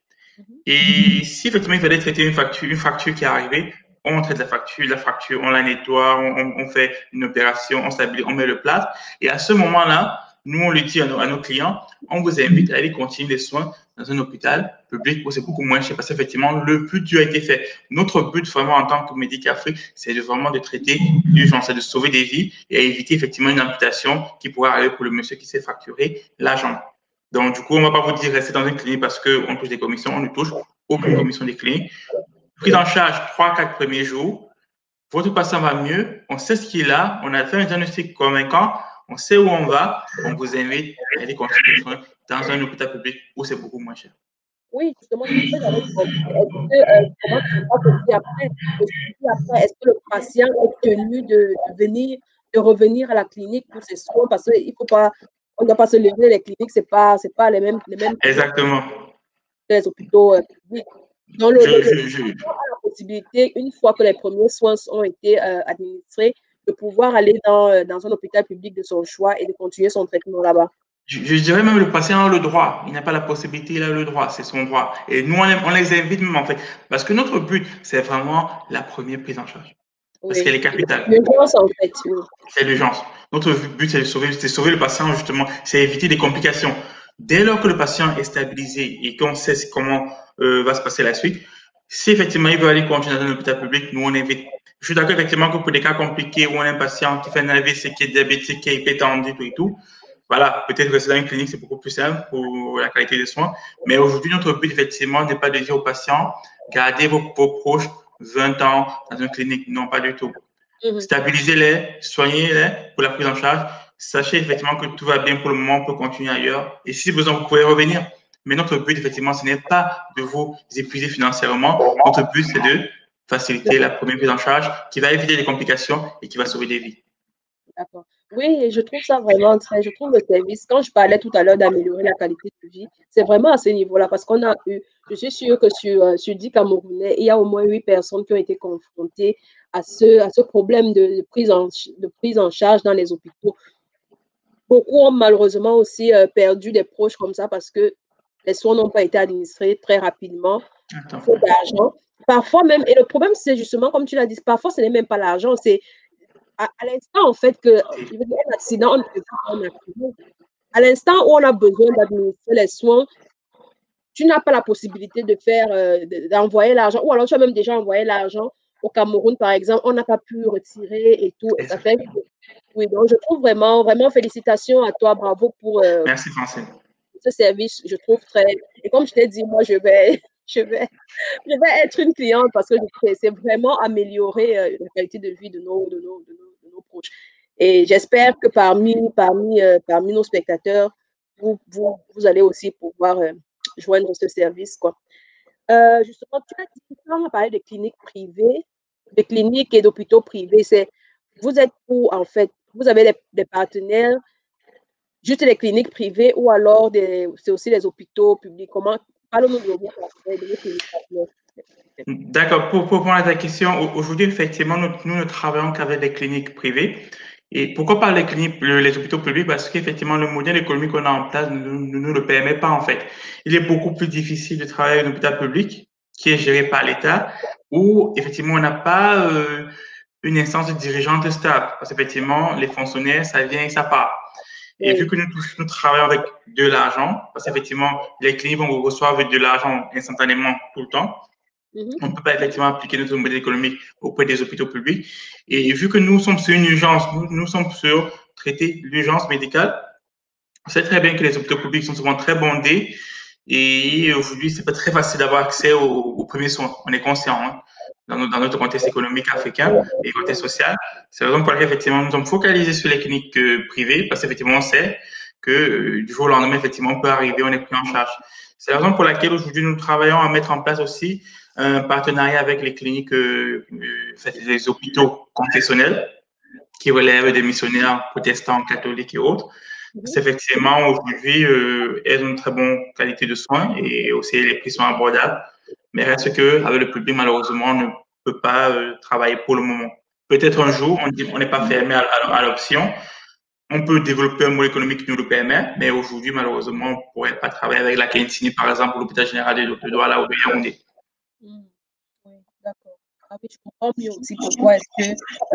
C: Et si effectivement il fallait traiter une fracture qui est arrivée, on traite la fracture, on la nettoie, on fait une opération, on stabilise, on met le plâtre. Et à ce moment-là, nous, on le dit à nos clients, on vous invite à aller continuer les soins dans un hôpital public où c'est beaucoup moins cher parce qu'effectivement, le plus dur a été fait. Notre but vraiment en tant que Médicafrique, c'est vraiment de traiter l'urgence, c'est de sauver des vies et éviter effectivement une amputation qui pourrait arriver pour le monsieur qui s'est fracturé la jambe. Donc, du coup, on ne va pas vous dire rester dans une clinique parce qu'on touche des commissions. On ne touche aucune commission des cliniques. Prise en charge 3-4 premiers jours. Votre patient va mieux. On sait ce qu'il a. On a fait un diagnostic convaincant. On sait où on va. On vous invite à aller continuer les soins dans un hôpital public où c'est beaucoup moins cher.
A: Oui, justement, c'est ça que j'avais demandé. Comment ça se passe aussi après? Après, est-ce que le patient est tenu de revenir à la clinique pour ses soins? Parce qu'il faut pas, on ne doit pas se leurrer, les cliniques, c'est pas les mêmes
C: Exactement.
A: que les hôpitaux publics. Donc, a la possibilité, une fois que les premiers soins ont été administrés, de pouvoir aller dans un hôpital public de son choix et de continuer son traitement là-bas.
C: Je dirais même le patient a le droit. Il n'a pas la possibilité, il a le droit. C'est son droit. Et nous, on les invite même en fait. Parce que notre but, c'est vraiment la première prise en charge. Parce qu'elle est capitale.
A: L'urgence, en fait. Oui.
C: C'est l'urgence. Notre but, c'est de sauver le patient, justement. C'est éviter des complications. Dès lors que le patient est stabilisé et qu'on sait comment va se passer la suite, si effectivement il veut aller continuer dans un hôpital public, nous, on invite. Je suis d'accord effectivement que pour des cas compliqués où on a un patient qui fait un AVC, qui est diabétique, qui est hypertendu, tout et tout, voilà, peut-être rester dans une clinique, c'est beaucoup plus simple pour la qualité des soins. Mais aujourd'hui, notre but, effectivement, n'est pas de dire aux patients, gardez vos proches 20 ans dans une clinique. Non, pas du tout. Stabilisez-les, soignez-les pour la prise en charge. Sachez effectivement que tout va bien pour le moment, on peut continuer ailleurs. Et si besoin, vous pouvez revenir. Mais notre but, effectivement, ce n'est pas de vous épuiser financièrement. Notre but, c'est de faciliter la première prise en charge qui va éviter les complications et qui va sauver des vies.
A: D'accord. Oui, je trouve ça vraiment je trouve le service, quand je parlais tout à l'heure d'améliorer la qualité de vie, c'est vraiment à ce niveau-là parce qu'on a eu, je suis sûre que sur 10 Camerounais, il y a au moins 8 personnes qui ont été confrontées à ce problème de prise en charge dans les hôpitaux. Beaucoup ont malheureusement aussi perdu des proches comme ça parce que les soins n'ont pas été administrés très rapidement, faute d'argent. Parfois même, et le problème c'est justement, comme tu l'as dit, parfois ce n'est même pas l'argent, c'est à l'instant, en fait, qu'il y a un accident, à l'instant où on a besoin d'administrer les soins, tu n'as pas la possibilité de d'envoyer l'argent, ou alors tu as même déjà envoyé l'argent au Cameroun, par exemple, on n'a pas pu retirer et tout. Et ça fait oui, donc je trouve vraiment, vraiment félicitations à toi, bravo pour
C: Merci, Francine.
A: Ce service, je trouve très. Et comme je t'ai dit, moi, je vais être une cliente parce que c'est vraiment améliorer la qualité de vie de nos proches. Et j'espère que parmi nos spectateurs, vous allez aussi pouvoir joindre ce service, quoi. Justement, tu as dit, on a parlé de cliniques privées, de cliniques et d'hôpitaux privés. Vous êtes où, en fait? Vous avez des partenaires, juste les cliniques privées ou alors c'est aussi les hôpitaux publics? Comment? Parlons-nous de vos cliniques privées.
C: D'accord. Pour répondre à ta question, aujourd'hui, effectivement, nous ne travaillons qu'avec des cliniques privées. Et pourquoi pas les hôpitaux publics? Parce qu'effectivement, le modèle économique qu'on a en place ne nous le permet pas, en fait. Il est beaucoup plus difficile de travailler dans un hôpital public qui est géré par l'État, où, effectivement, on n'a pas une instance dirigeante stable. Parce qu'effectivement, les fonctionnaires, ça vient et ça part. Et vu que nous travaillons avec de l'argent, parce qu'effectivement, les cliniques vont recevoir de l'argent instantanément tout le temps, on ne peut pas effectivement appliquer notre modèle économique auprès des hôpitaux publics. Et vu que nous sommes sur une urgence, nous sommes sur traiter l'urgence médicale, on sait très bien que les hôpitaux publics sont souvent très bondés et aujourd'hui, c'est pas très facile d'avoir accès aux premiers soins. On est conscient, hein, dans notre contexte économique africain et contexte social. C'est la raison pour laquelle, effectivement, nous sommes focalisés sur les cliniques privées parce qu'effectivement, on sait que du jour au lendemain, effectivement, on peut arriver, on est pris en charge. C'est la raison pour laquelle aujourd'hui, nous travaillons à mettre en place aussi un partenariat avec les cliniques, les hôpitaux confessionnels qui relèvent des missionnaires protestants, catholiques et autres. C'est effectivement aujourd'hui, elles ont une très bonne qualité de soins et aussi les prix sont abordables. Mais reste que avec le public, malheureusement, on ne peut pas travailler pour le moment. peut-être un jour, on n'est pas fermé à l'option. On peut développer un modèle économique qui nous le permet, mais aujourd'hui, malheureusement, on ne pourrait pas travailler avec la Kentini, par exemple, ou l'hôpital général de Douala ou de Yaoundé.
A: Hmm. Oui, d'accord. Ah oui, je comprends mieux aussi pourquoi est-ce que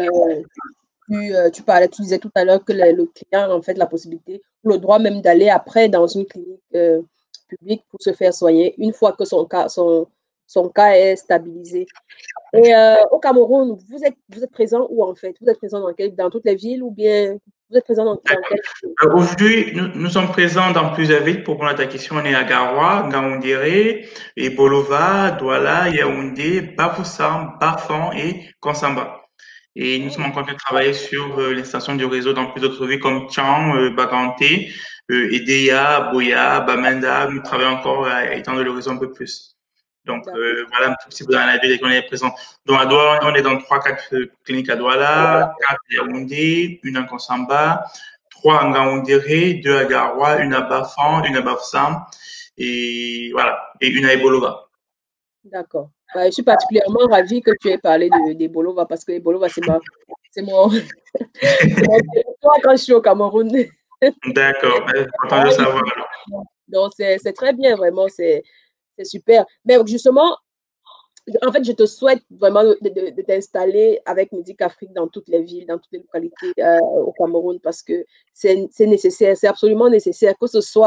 A: tu parlais, tu disais tout à l'heure que le client a en fait la possibilité, ou le droit même d'aller après dans une clinique publique pour se faire soigner une fois que son cas est stabilisé. Et au Cameroun, vous êtes présent où en fait? Vous êtes présent dans toutes les villes ou bien vous êtes présent dans quelle ville?
C: Aujourd'hui, nous sommes présents dans plusieurs villes. Pour répondre à ta question, on est à Garoua, Ngaoundéré, et Bolova, Douala, Yaoundé, Bafoussam, Bafan et Konsamba. Et nous sommes en train de travailler sur l'installation du réseau dans plusieurs autres villes comme Tchang, Baganté, Edea, Boya, Bamenda. Nous travaillons encore à étendre le réseau un peu plus. Donc, voilà un petit peu dans la ville qu'on est présent. Donc, à Douala, on est dans 3-4 cliniques à Douala, 4 à Yaoundé, une à Konsamba, 3 à Ngaoundéré, 2 à Garoua, une à Bafan, une à Bafoussam, et voilà, et une à Ebolova.
A: D'accord. Je suis particulièrement ravie que tu aies parlé d'Ebolova parce que Ebolova, c'est mon territoire quand je suis au Cameroun.
C: D'accord, content de savoir.
A: Donc, c'est très bien, vraiment, c'est super. Mais justement, en fait, je te souhaite vraiment de t'installer avec Medic Afrique dans toutes les villes, dans toutes les localités au Cameroun parce que c'est nécessaire, c'est absolument nécessaire,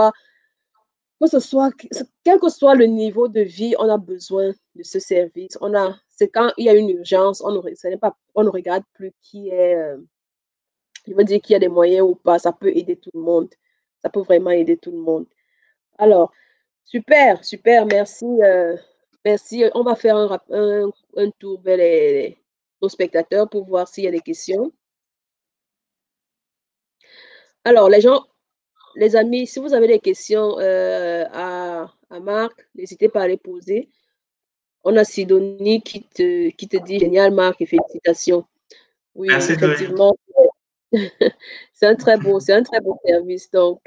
A: quel que soit le niveau de vie, on a besoin de ce service. C'est quand il y a une urgence, on ne regarde plus je veux dire qu'il y a des moyens ou pas, ça peut aider tout le monde. Ça peut vraiment aider tout le monde. Alors, super, super, merci. Merci. On va faire un tour vers nos spectateurs pour voir s'il y a des questions. Alors, les amis, si vous avez des questions à Marc, n'hésitez pas à les poser. On a Sidonie qui te dit génial, Marc, et félicitations. Oui,
C: Merci,
A: effectivement, c'est un très beau service. Donc.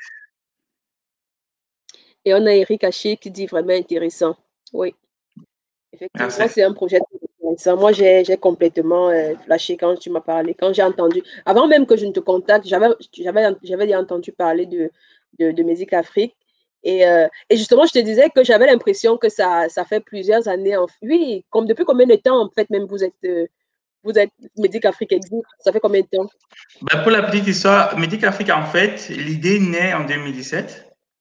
A: Et on a Eric Haché qui dit vraiment intéressant. Oui, effectivement, c'est un projet intéressant. Moi, j'ai complètement flashé quand tu m'as parlé, quand j'ai entendu. Avant même que je ne te contacte, j'avais entendu parler de Musique Afrique. Et justement, je te disais que j'avais l'impression que ça fait plusieurs années. Oui, depuis combien de temps, en fait, même vous êtes Musique Afrique existe? Ça fait combien de temps?
C: Ben, pour la petite histoire, Medic Afrique, en fait, l'idée naît en 2017.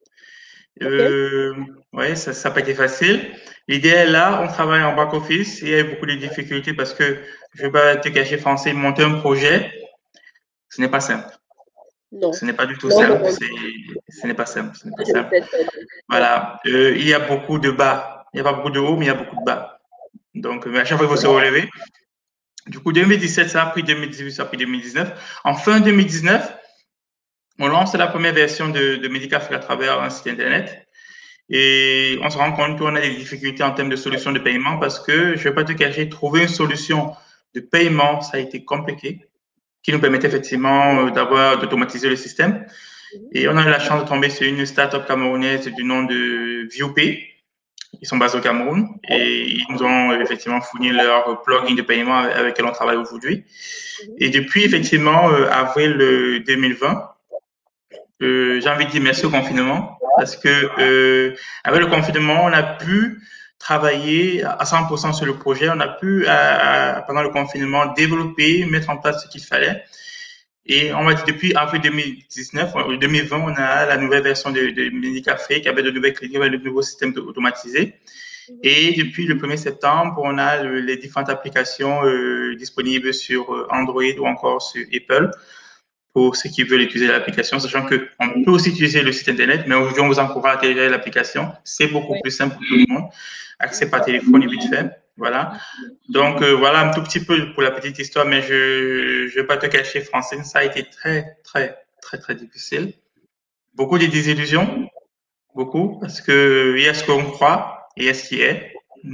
C: Ouais, ça n'a pas été facile. L'idée est là, on travaille en back-office et il y a eu beaucoup de difficultés parce que, je ne vais pas te cacher, Français, monter un projet, ce n'est pas simple.
A: Non.
C: Ce n'est pas du tout simple. Ce n'est pas simple. Ce n'est pas simple. Voilà. Il y a beaucoup de bas. Il n'y a pas beaucoup de hauts, mais il y a beaucoup de bas. Donc, à chaque fois, il faut se relever. Du coup, 2017, ça a pris 2018, ça a pris 2019. En fin 2019, on lance la première version de Medic Afrique à travers un site internet. Et on se rend compte qu'on a des difficultés en termes de solutions de paiement parce que, je ne vais pas te cacher, trouver une solution de paiement, ça a été compliqué, qui nous permettait effectivement d'automatiser le système. Et on a eu la chance de tomber sur une start-up camerounaise du nom de ViewPay. Ils sont basés au Cameroun et ils nous ont effectivement fourni leur plugin de paiement avec lequel on travaille aujourd'hui. Et depuis effectivement avril 2020, j'ai envie de dire merci au confinement parce que avec le confinement, on a pu travailler à 100% sur le projet. On a pu, pendant le confinement, développer, mettre en place ce qu'il fallait. Et on va dire depuis avril 2020, on a la nouvelle version de Medic Afrique avec de nouvelles cliniques, avec de nouveaux systèmes automatisés. Et depuis le 1er septembre, on a les différentes applications disponibles sur Android ou encore sur Apple pour ceux qui veulent utiliser l'application, sachant qu'on peut aussi utiliser le site Internet, mais aujourd'hui, on vous encourage à télécharger l'application. C'est beaucoup plus simple pour tout le monde. Accès par téléphone et vite fait. Voilà. Donc, voilà un tout petit peu pour la petite histoire, mais je ne vais pas te cacher, Francine, ça a été très, très, très, très difficile. Beaucoup de désillusions, beaucoup, parce qu'il y a ce qu'on croit et il y a ce qui est.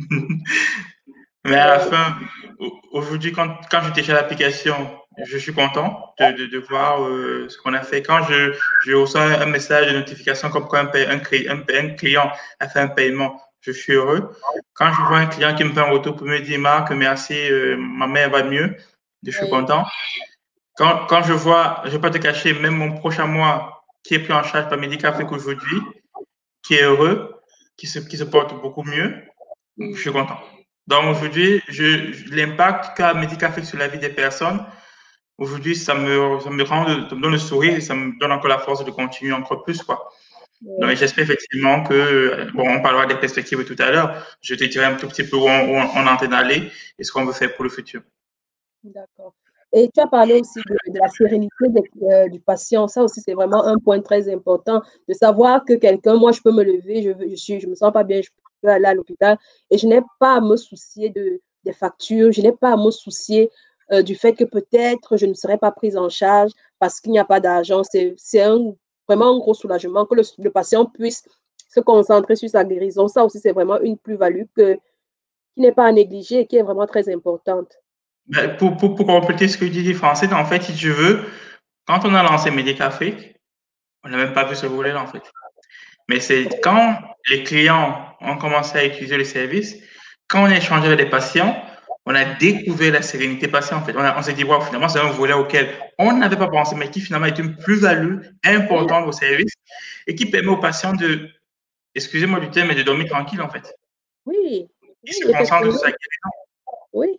C: Mais à la fin, aujourd'hui, quand je télécharge l'application, je suis content de voir ce qu'on a fait. Quand je reçois un message de notification comme quoi un client a fait un paiement, je suis heureux. Quand je vois un client qui me fait un retour pour me dire, Marc, merci, ma mère va mieux, Je suis content. Quand je vois, je ne vais pas te cacher, même mon proche à moi qui est pris en charge par Medicafrique aujourd'hui, qui est heureux, qui se porte beaucoup mieux, je suis content. Donc aujourd'hui, l'impact qu'a Medicafrique sur la vie des personnes, aujourd'hui, ça me donne le sourire et ça me donne encore la force de continuer encore plus, quoi. Donc, j'espère effectivement que, bon, on parlera des perspectives tout à l'heure. Je te dirai un tout petit peu où on est en train d'aller et ce qu'on veut faire pour le futur.
A: D'accord. Et tu as parlé aussi de la sérénité du patient. Ça aussi, c'est vraiment un point très important de savoir que quelqu'un, moi, je peux me lever, je me sens pas bien, je peux aller à l'hôpital et je n'ai pas à me soucier des factures, je n'ai pas à me soucier du fait que peut-être je ne serai pas prise en charge parce qu'il n'y a pas d'argent. C'est vraiment un gros soulagement que le patient puisse se concentrer sur sa guérison. Ça aussi, c'est vraiment une plus-value qui n'est pas à négliger et qui est vraiment très importante.
C: Pour compléter ce que dit Français, en fait, si tu veux, quand on a lancé Medicafrique, on n'a même pas vu ce volet-là, en fait. Mais c'est quand les clients ont commencé à utiliser le service, quand on a échangé avec les patients, on a découvert la sérénité patient, en fait. On s'est dit, wow, finalement, c'est un volet auquel on n'avait pas pensé, mais qui finalement est une plus-value importante au service et qui permet aux patients de, excusez-moi du terme, mais de dormir tranquille, en fait.
A: Oui.
C: Il se concentre sur sa guérison.
A: Oui.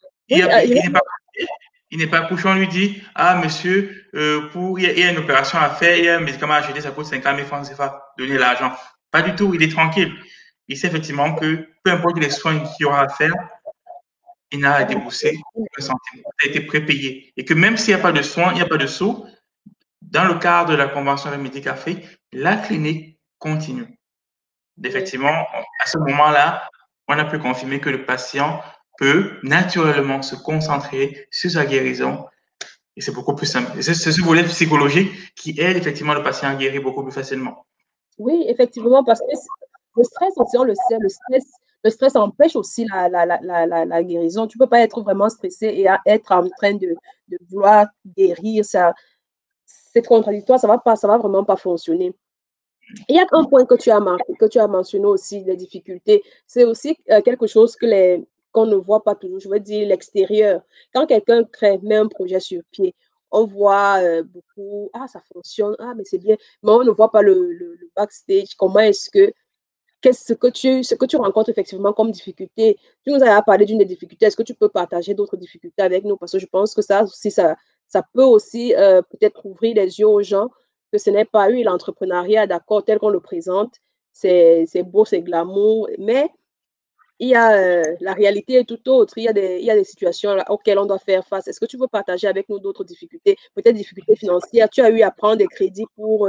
C: Il n'est pas couché, on lui dit, ah, monsieur, il y a une opération à faire, il y a un médicament à acheter, ça coûte 50 000 francs CFA, donnez l'argent. Pas du tout, il est tranquille. Il sait effectivement que peu importe les soins qu'il y aura à faire, il n'a à débourser un centime. Ça a été prépayé. Et que même s'il n'y a pas de soins, il n'y a pas de sous, dans le cadre de la convention avec Medicafrique, la clinique continue. Effectivement, à ce moment-là, on a pu confirmer que le patient peut naturellement se concentrer sur sa guérison et c'est beaucoup plus simple. C'est ce volet psychologique qui aide effectivement le patient à guérir beaucoup plus facilement.
A: Oui, effectivement, parce que le stress, on le sait, le stress empêche aussi la guérison. Tu ne peux pas être vraiment stressé et être en train de vouloir guérir. C'est contradictoire, ça va vraiment pas fonctionner. Il y a un point que tu as mentionné aussi, les difficultés. C'est aussi quelque chose qu'on ne voit pas toujours. Je veux dire l'extérieur. Quand quelqu'un met un projet sur pied, on voit beaucoup, ah, ça fonctionne, ah, mais c'est bien. Mais on ne voit pas le backstage. Comment est-ce que, ce que tu rencontres effectivement comme difficulté? Tu nous as parlé d'une des difficultés. Est-ce que tu peux partager d'autres difficultés avec nous? Parce que je pense que ça aussi, ça peut aussi peut-être ouvrir les yeux aux gens que ce n'est pas l'entrepreneuriat, d'accord, tel qu'on le présente. C'est beau, c'est glamour, mais il y a la réalité est tout autre. Il y a des situations auxquelles on doit faire face. Est-ce que tu veux partager avec nous d'autres difficultés, peut-être difficultés financières? Tu as eu à prendre des crédits pour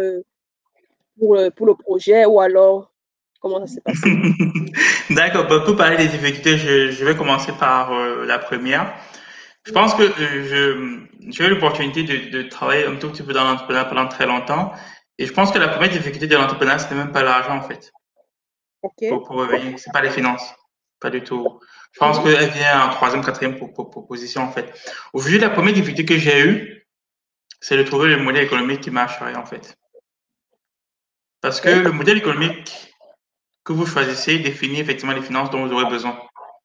A: le projet ou alors comment ça s'est passé?
C: D'accord, pour parler des difficultés, je vais commencer par la première. Je pense que j'ai eu l'opportunité de travailler un tout petit peu dans l'entrepreneuriat pendant très longtemps. Et je pense que la première difficulté de l'entrepreneuriat, c'était même pas l'argent, en fait.
A: OK.
C: Pour revenir, c'est pas les finances. Pas du tout. Je pense qu'elle vient en troisième, quatrième position, en fait. Aujourd'hui, la première difficulté que j'ai eue, c'est de trouver le modèle économique qui marcherait, en fait. Parce que le modèle économique que vous choisissez définit effectivement les finances dont vous aurez besoin.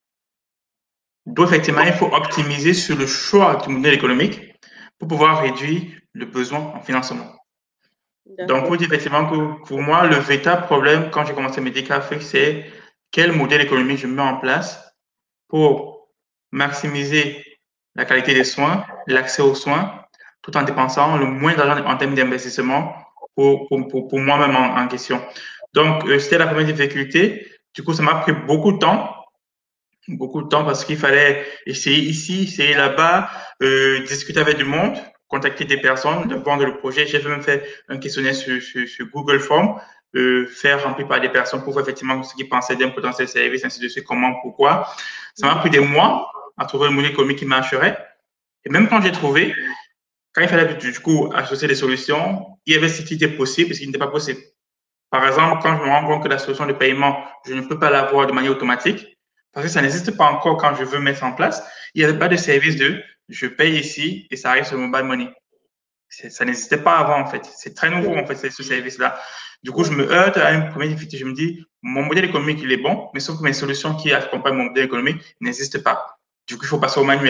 C: Donc, effectivement, il faut optimiser sur le choix du modèle économique pour pouvoir réduire le besoin en financement. Donc, pour dire effectivement que pour moi, le véritable problème quand j'ai commencé Medicafrique, c'est quel modèle économique je mets en place pour maximiser la qualité des soins, l'accès aux soins, tout en dépensant le moins d'argent en termes d'investissement pour moi-même en question. Donc, c'était la première difficulté. Du coup, ça m'a pris beaucoup de temps parce qu'il fallait essayer ici, essayer là-bas, discuter avec du monde, contacter des personnes, vendre le projet. J'ai même fait un questionnaire sur Google Form, faire remplir par des personnes pour voir effectivement ce qu'ils pensaient d'un potentiel service, ainsi de suite, comment, pourquoi. Ça m'a pris des mois à trouver le modèle économique qui marcherait. Et même quand j'ai trouvé, quand il fallait du coup associer des solutions, il y avait ce qui était possible et ce qui n'était pas possible. Par exemple, quand je me rends compte que la solution de paiement, je ne peux pas l'avoir de manière automatique, parce que ça n'existe pas encore quand je veux mettre en place, il n'y avait pas de service de je paye ici et ça arrive sur mobile money. Ça n'existait pas avant, en fait. C'est très nouveau, en fait, ce service-là. Du coup, je me heurte à une première difficulté. Je me dis, mon modèle économique, il est bon, mais sauf que mes solutions qui accompagnent mon modèle économique n'existent pas. Du coup, il faut passer au manuel.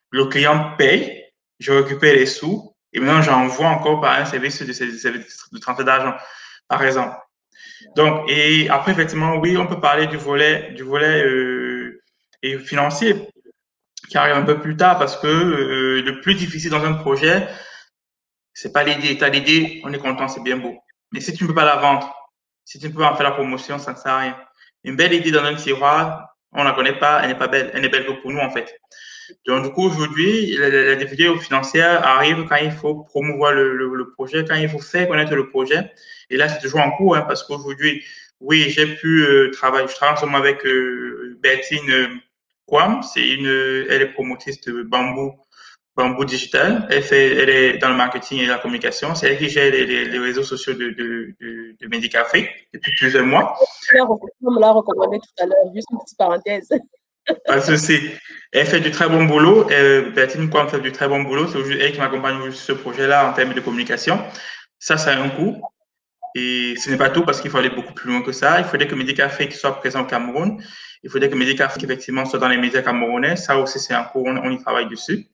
C: le client paye, je récupère les sous et maintenant j'envoie encore par un service de transfert d'argent, par exemple. Donc, et après, effectivement, oui, on peut parler du volet et financier qui arrive un peu plus tard parce que le plus difficile dans un projet, c'est pas l'idée. T'as l'idée, on est content, c'est bien beau. Mais si tu ne peux pas la vendre, si tu ne peux pas en faire la promotion, ça ne sert à rien. Une belle idée dans un tiroir, on la connaît pas, elle n'est pas belle. Elle n'est belle que pour nous, en fait. Donc, du coup, aujourd'hui, la difficulté financière arrive quand il faut promouvoir le projet, quand il faut faire connaître le projet. Et là, c'est toujours en cours, hein, parce qu'aujourd'hui, oui, j'ai pu travailler. Je travaille ensemble avec Bertine Kwam. Elle est promotrice de Bamboo Digital. Elle est dans le marketing et la communication. C'est elle qui gère les réseaux sociaux de Medicafé depuis plusieurs mois.
A: On me l'a recommandé tout à l'heure, juste une petite parenthèse.
C: Parce que elle fait du très bon boulot. Bertine Kwam fait du très bon boulot. C'est elle qui m'accompagne sur ce projet-là en termes de communication. Ça a un coût. Et ce n'est pas tout parce qu'il faut aller beaucoup plus loin que ça. Il faudrait que Medicafé soit présent au Cameroun. Il faudrait que Medicafé, effectivement, soit dans les médias camerounais. Ça aussi, c'est un coût. On y travaille dessus.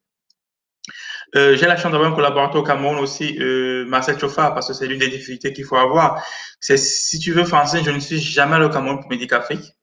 C: J'ai la chance d'avoir un collaborateur au Cameroun aussi, Marcel Chofa, parce que c'est l'une des difficultés qu'il faut avoir. C'est si tu veux, Francine, je ne suis jamais allé au Cameroun pour Medicafrique.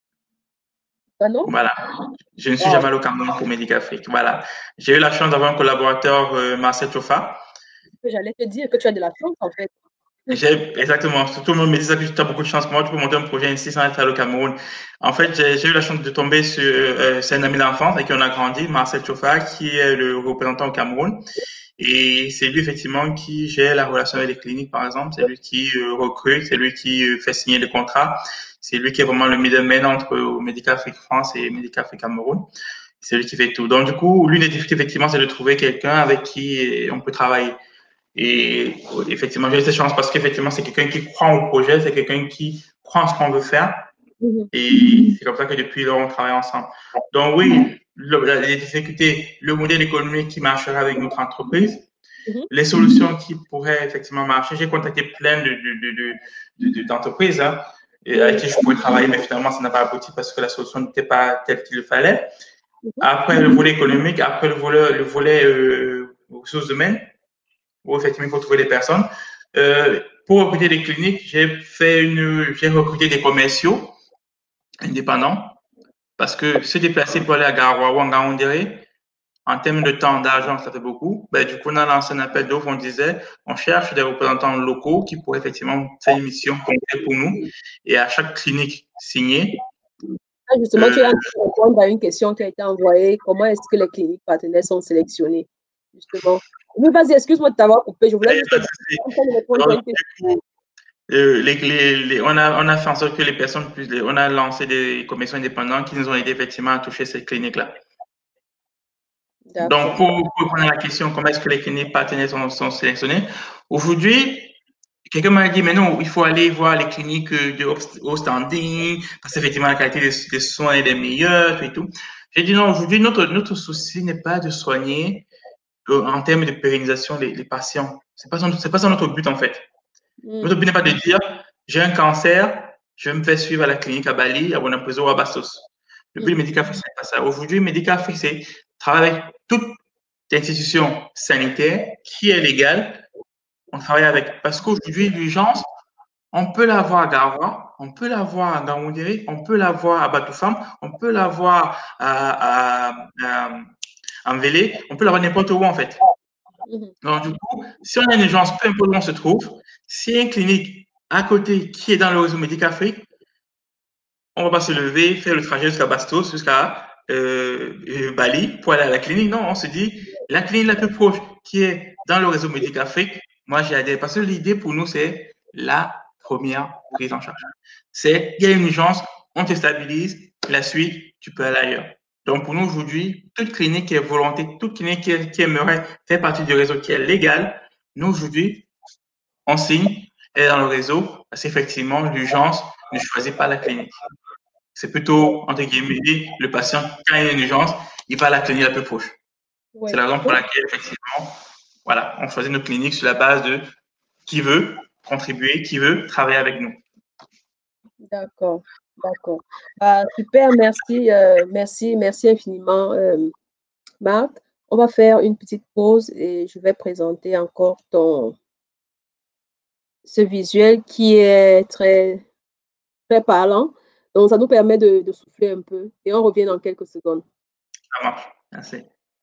A: Ah non?
C: Voilà. Je ne suis jamais allé au Cameroun pour Medicafrique. Voilà. J'ai eu la chance d'avoir un collaborateur, Marcel Chofa.
A: J'allais te dire que tu as de la chance, en fait.
C: Exactement. Tout le monde me dit que tu as beaucoup de chance. Comment tu peux monter un projet ici sans être allé au Cameroun? En fait, j'ai eu la chance de tomber sur c'est un ami d'enfance avec qui on a grandi, Marcel Chofa, qui est le représentant au Cameroun. Et c'est lui, effectivement, qui gère la relation avec les cliniques, par exemple. C'est lui qui recrute, c'est lui qui fait signer les contrats. C'est lui qui est vraiment le middleman entre Medicafrique France et Medicafrique Cameroun. C'est lui qui fait tout. Donc, du coup, l'une des difficultés, effectivement, c'est de trouver quelqu'un avec qui on peut travailler. Et effectivement, j'ai eu cette chance parce qu'effectivement, c'est quelqu'un qui croit au projet, c'est quelqu'un qui croit en ce qu'on veut faire. Et c'est comme ça que depuis lors, on travaille ensemble. Donc oui, les difficultés, le modèle économique qui marcherait avec notre entreprise, les solutions qui pourraient effectivement marcher. J'ai contacté plein d'entreprises avec qui je pourrais travailler, mais finalement, ça n'a pas abouti parce que la solution n'était pas telle qu'il le fallait. Après le volet économique, après le volet ressources humaines, où effectivement, il faut trouver des personnes. Pour recruter des cliniques, j'ai recruté des commerciaux indépendants parce que se déplacer pour aller à Garoua ou en Gaoundéré, en termes de temps, d'argent, ça fait beaucoup. Ben, du coup, on a lancé un appel d'offres, on disait, on cherche des représentants locaux qui pourraient effectivement faire une mission complète pour nous et à chaque clinique signée.
A: Justement, tu as répondre à une question qui a été envoyée. Comment est-ce que les cliniques partenaires sont sélectionnées? Justement. Oui, vas-y, excuse-moi de t'avoir coupé. Je voulais juste
C: on a fait en sorte que les personnes on a lancé des commissions indépendantes qui nous ont aidé effectivement à toucher cette clinique-là. Donc, pour répondre à la question, comment est-ce que les cliniques partenaires sont sélectionnées? Aujourd'hui, quelqu'un m'a dit, mais non, il faut aller voir les cliniques de haut standing, parce qu'effectivement, la qualité des soins est des meilleures et tout. J'ai dit non, aujourd'hui, notre souci n'est pas de soigner en termes de pérennisation les patients. C'est pas ça notre but, en fait. Notre but n'est pas de dire, j'ai un cancer, je vais me faire suivre à la clinique à Bali, à Bonapreso ou à Bastos. Le but de Medicafrique, c'est pas ça. Aujourd'hui, Medicafrique, c'est travailler avec toute institution sanitaire qui est légale. On travaille avec. Parce qu'aujourd'hui, l'urgence, on peut l'avoir à Garoua, on peut l'avoir à Gaoundéré, on peut l'avoir à Batoufam, on peut l'avoir en Vélé, on peut l'avoir n'importe où, en fait. Donc, du coup, si on a une urgence, peu importe où on se trouve, s'il y a une clinique à côté qui est dans le réseau Medicafrique, on ne va pas se lever, faire le trajet jusqu'à Bastos, jusqu'à Bali pour aller à la clinique. Non, on se dit, la clinique la plus proche qui est dans le réseau Medicafrique, moi j'y adhère. Parce que l'idée pour nous, c'est la première prise en charge. C'est, il y a une urgence, on te stabilise, la suite, tu peux aller ailleurs. Donc pour nous aujourd'hui, toute clinique qui est volonté, toute clinique qui aimerait faire partie du réseau qui est légal, nous aujourd'hui, on signe, elle est dans le réseau, parce qu'effectivement, l'urgence ne choisit pas la clinique. C'est plutôt, entre guillemets, le patient, quand il y a une urgence, il va à la clinique la plus proche. C'est la raison pour laquelle, effectivement, voilà, on choisit nos cliniques sur la base de qui veut contribuer, qui veut travailler avec nous.
A: D'accord, d'accord. Super, merci, merci infiniment, Marc, on va faire une petite pause et je vais présenter encore ce visuel qui est très, très parlant. Donc, ça nous permet de souffler un peu et on revient dans quelques secondes.
C: Ça marche. Merci.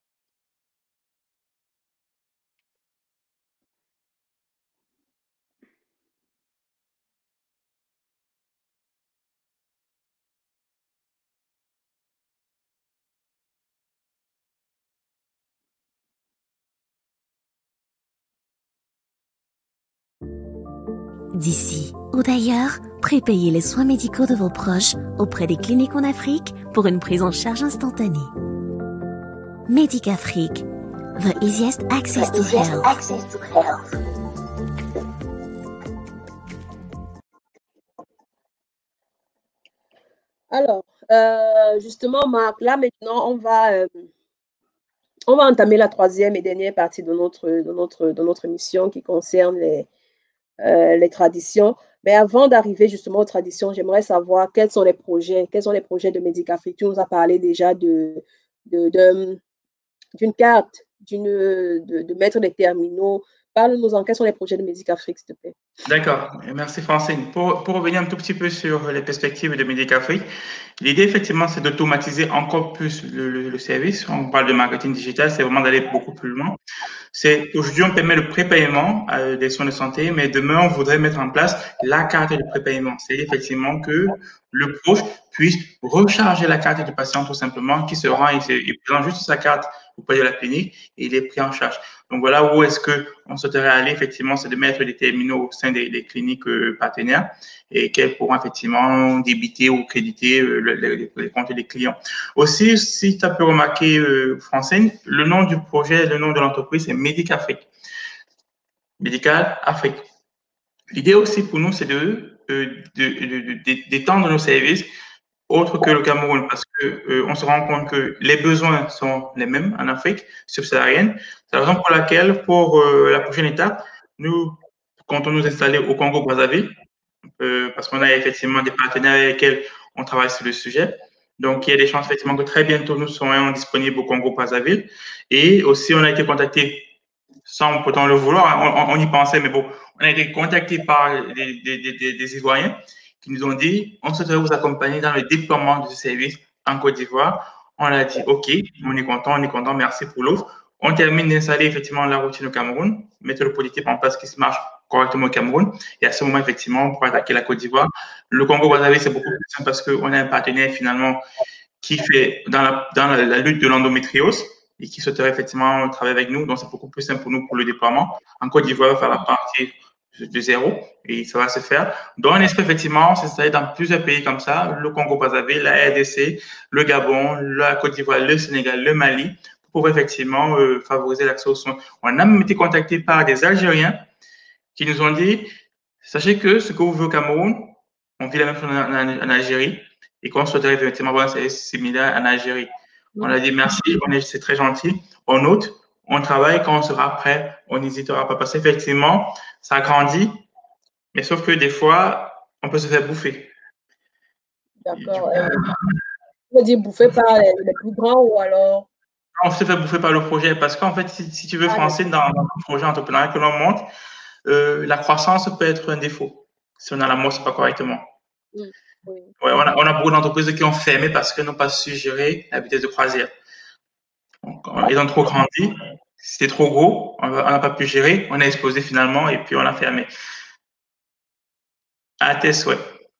B: D'ici ou d'ailleurs, prépayez les soins médicaux de vos proches auprès des cliniques en Afrique pour une prise en charge instantanée. Medicafrique, the easiest access to health.
A: Alors, justement, Marc, là maintenant, on va entamer la troisième et dernière partie de notre émission qui concerne les traditions. Mais avant d'arriver justement aux traditions, j'aimerais savoir quels sont les projets de Medicafrique. Tu nous as parlé déjà d'une carte, de mettre des terminaux. Parle-nous-en, quels sont les projets de Medicafrique, s'il te plaît?
C: D'accord, merci Francine. Pour revenir un tout petit peu sur les perspectives de Medicafrique, l'idée effectivement c'est d'automatiser encore plus le service. On parle de marketing digital, c'est vraiment d'aller beaucoup plus loin. Aujourd'hui on permet le prépaiement des soins de santé, mais demain on voudrait mettre en place la carte de prépaiement. C'est effectivement que le proche puisse recharger la carte du patient tout simplement, qui se rend, il présente juste sa carte auprès de la clinique et il est pris en charge. Donc voilà où est-ce que on souhaiterait aller effectivement, c'est de mettre des terminaux au sein des cliniques partenaires et qu'elles pourront effectivement débiter ou créditer les comptes des clients. Aussi, si tu as pu remarquer, Francine, le nom du projet, le nom de l'entreprise, c'est Medicafrique. Médical Afrique. L'idée aussi pour nous, c'est d'étendre nos services autre que le Cameroun, parce que on se rend compte que les besoins sont les mêmes en Afrique subsaharienne. C'est la raison pour laquelle, pour la prochaine étape, nous comptons nous installer au Congo-Brazzaville, parce qu'on a effectivement des partenaires avec lesquels on travaille sur le sujet. Donc, il y a des chances effectivement que très bientôt nous serons disponibles au Congo-Brazzaville. Et aussi, on a été contacté, sans pourtant le vouloir, on y pensait, mais bon, on a été contacté par des Ivoiriens qui nous ont dit, on souhaiterait vous accompagner dans le déploiement de ce service en Côte d'Ivoire. On a dit, OK, on est content, merci pour l'offre. On termine d'installer effectivement la routine au Cameroun, mettre le politique en place qui se marche correctement au Cameroun. Et à ce moment, effectivement, on pourra attaquer la Côte d'Ivoire. Le Congo-Brazzaville, c'est beaucoup plus simple parce qu'on a un partenaire finalement qui fait dans la lutte de l'endométriose et qui souhaiterait effectivement travailler avec nous. Donc, c'est beaucoup plus simple pour nous pour le déploiement. En Côte d'Ivoire, il va falloir partir de zéro et ça va se faire. Donc, on espère effectivement s'installer dans plusieurs pays comme ça, le Congo-Brazzaville, la RDC, le Gabon, la Côte d'Ivoire, le Sénégal, le Mali, pour effectivement favoriser l'accès aux soins. On a même été contacté par des Algériens qui nous ont dit, sachez que ce que vous voulez au Cameroun, on vit la même chose en Algérie et qu'on souhaiterait effectivement avoir un service similaire en Algérie. On a dit merci, c'est très gentil, on note, on travaille, quand on sera prêt, on n'hésitera pas parce qu'effectivement, ça grandit, mais sauf que des fois, on peut se faire bouffer.
A: D'accord. Tu veux dire bouffer par les plus grands ou alors?
C: On se fait bouffer par le projet parce qu'en fait, si tu veux, Francine, dans le projet entrepreneurial que l'on monte, la croissance peut être un défaut si on ne l'amorce pas correctement.
A: Oui.
C: Ouais, on a beaucoup d'entreprises qui ont fermé parce qu'elles n'ont pas su gérer la vitesse de croisière. Donc, ils ont trop grandi, c'était trop gros, on n'a pas pu gérer, on a explosé finalement et puis on a fermé. À tes souhaits.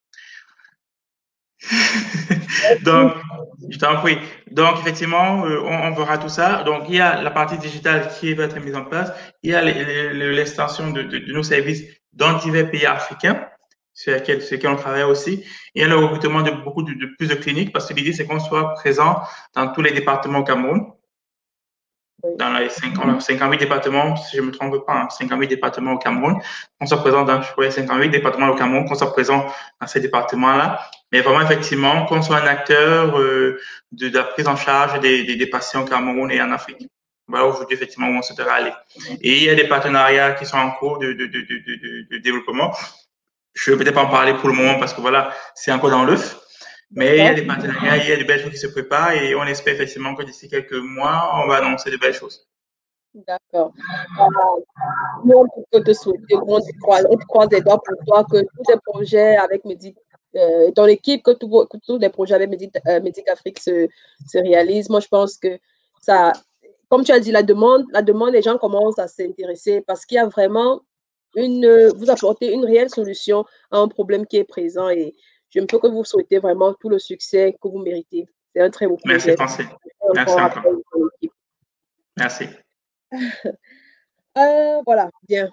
C: Donc, je t'en prie. Donc, effectivement, on verra tout ça. Donc, il y a la partie digitale qui va être mise en place. Il y a l'extension de nos services dans divers pays africains, sur lesquels on travaille aussi. Il y a le recrutement de beaucoup de plus de cliniques parce que l'idée, c'est qu'on soit présent dans tous les départements au Cameroun. Dans les 58 départements, si je ne me trompe pas, 58 départements au Cameroun. On soit présent dans 58 départements au Cameroun, qu'on soit présent dans ces départements-là. Mais vraiment, effectivement, qu'on soit un acteur de la prise en charge des patients au Cameroun et en Afrique. Voilà aujourd'hui, effectivement, où on souhaiterait aller. Et il y a des partenariats qui sont en cours de développement. Je ne vais peut-être pas en parler pour le moment parce que voilà, c'est encore dans l'œuf. Mais il y a des partenariats, il y a de belles choses qui se préparent et on espère effectivement que d'ici quelques mois, on va annoncer de belles choses.
A: D'accord. Nous, on peut te souhaiter, on te croise les doigts pour toi, que tous tes projets avec Medic, ton équipe, que tous les projets avec Medic Afrique se réalisent. Moi, je pense que ça, comme tu as dit, la demande, les gens commencent à s'intéresser parce qu'il y a vraiment vous apportez une réelle solution à un problème qui est présent et je ne peux que vous souhaiter vraiment tout le succès que vous méritez. C'est un très beau
C: Merci,
A: projet.
C: Francine. Merci encore. Merci.
A: Voilà, bien.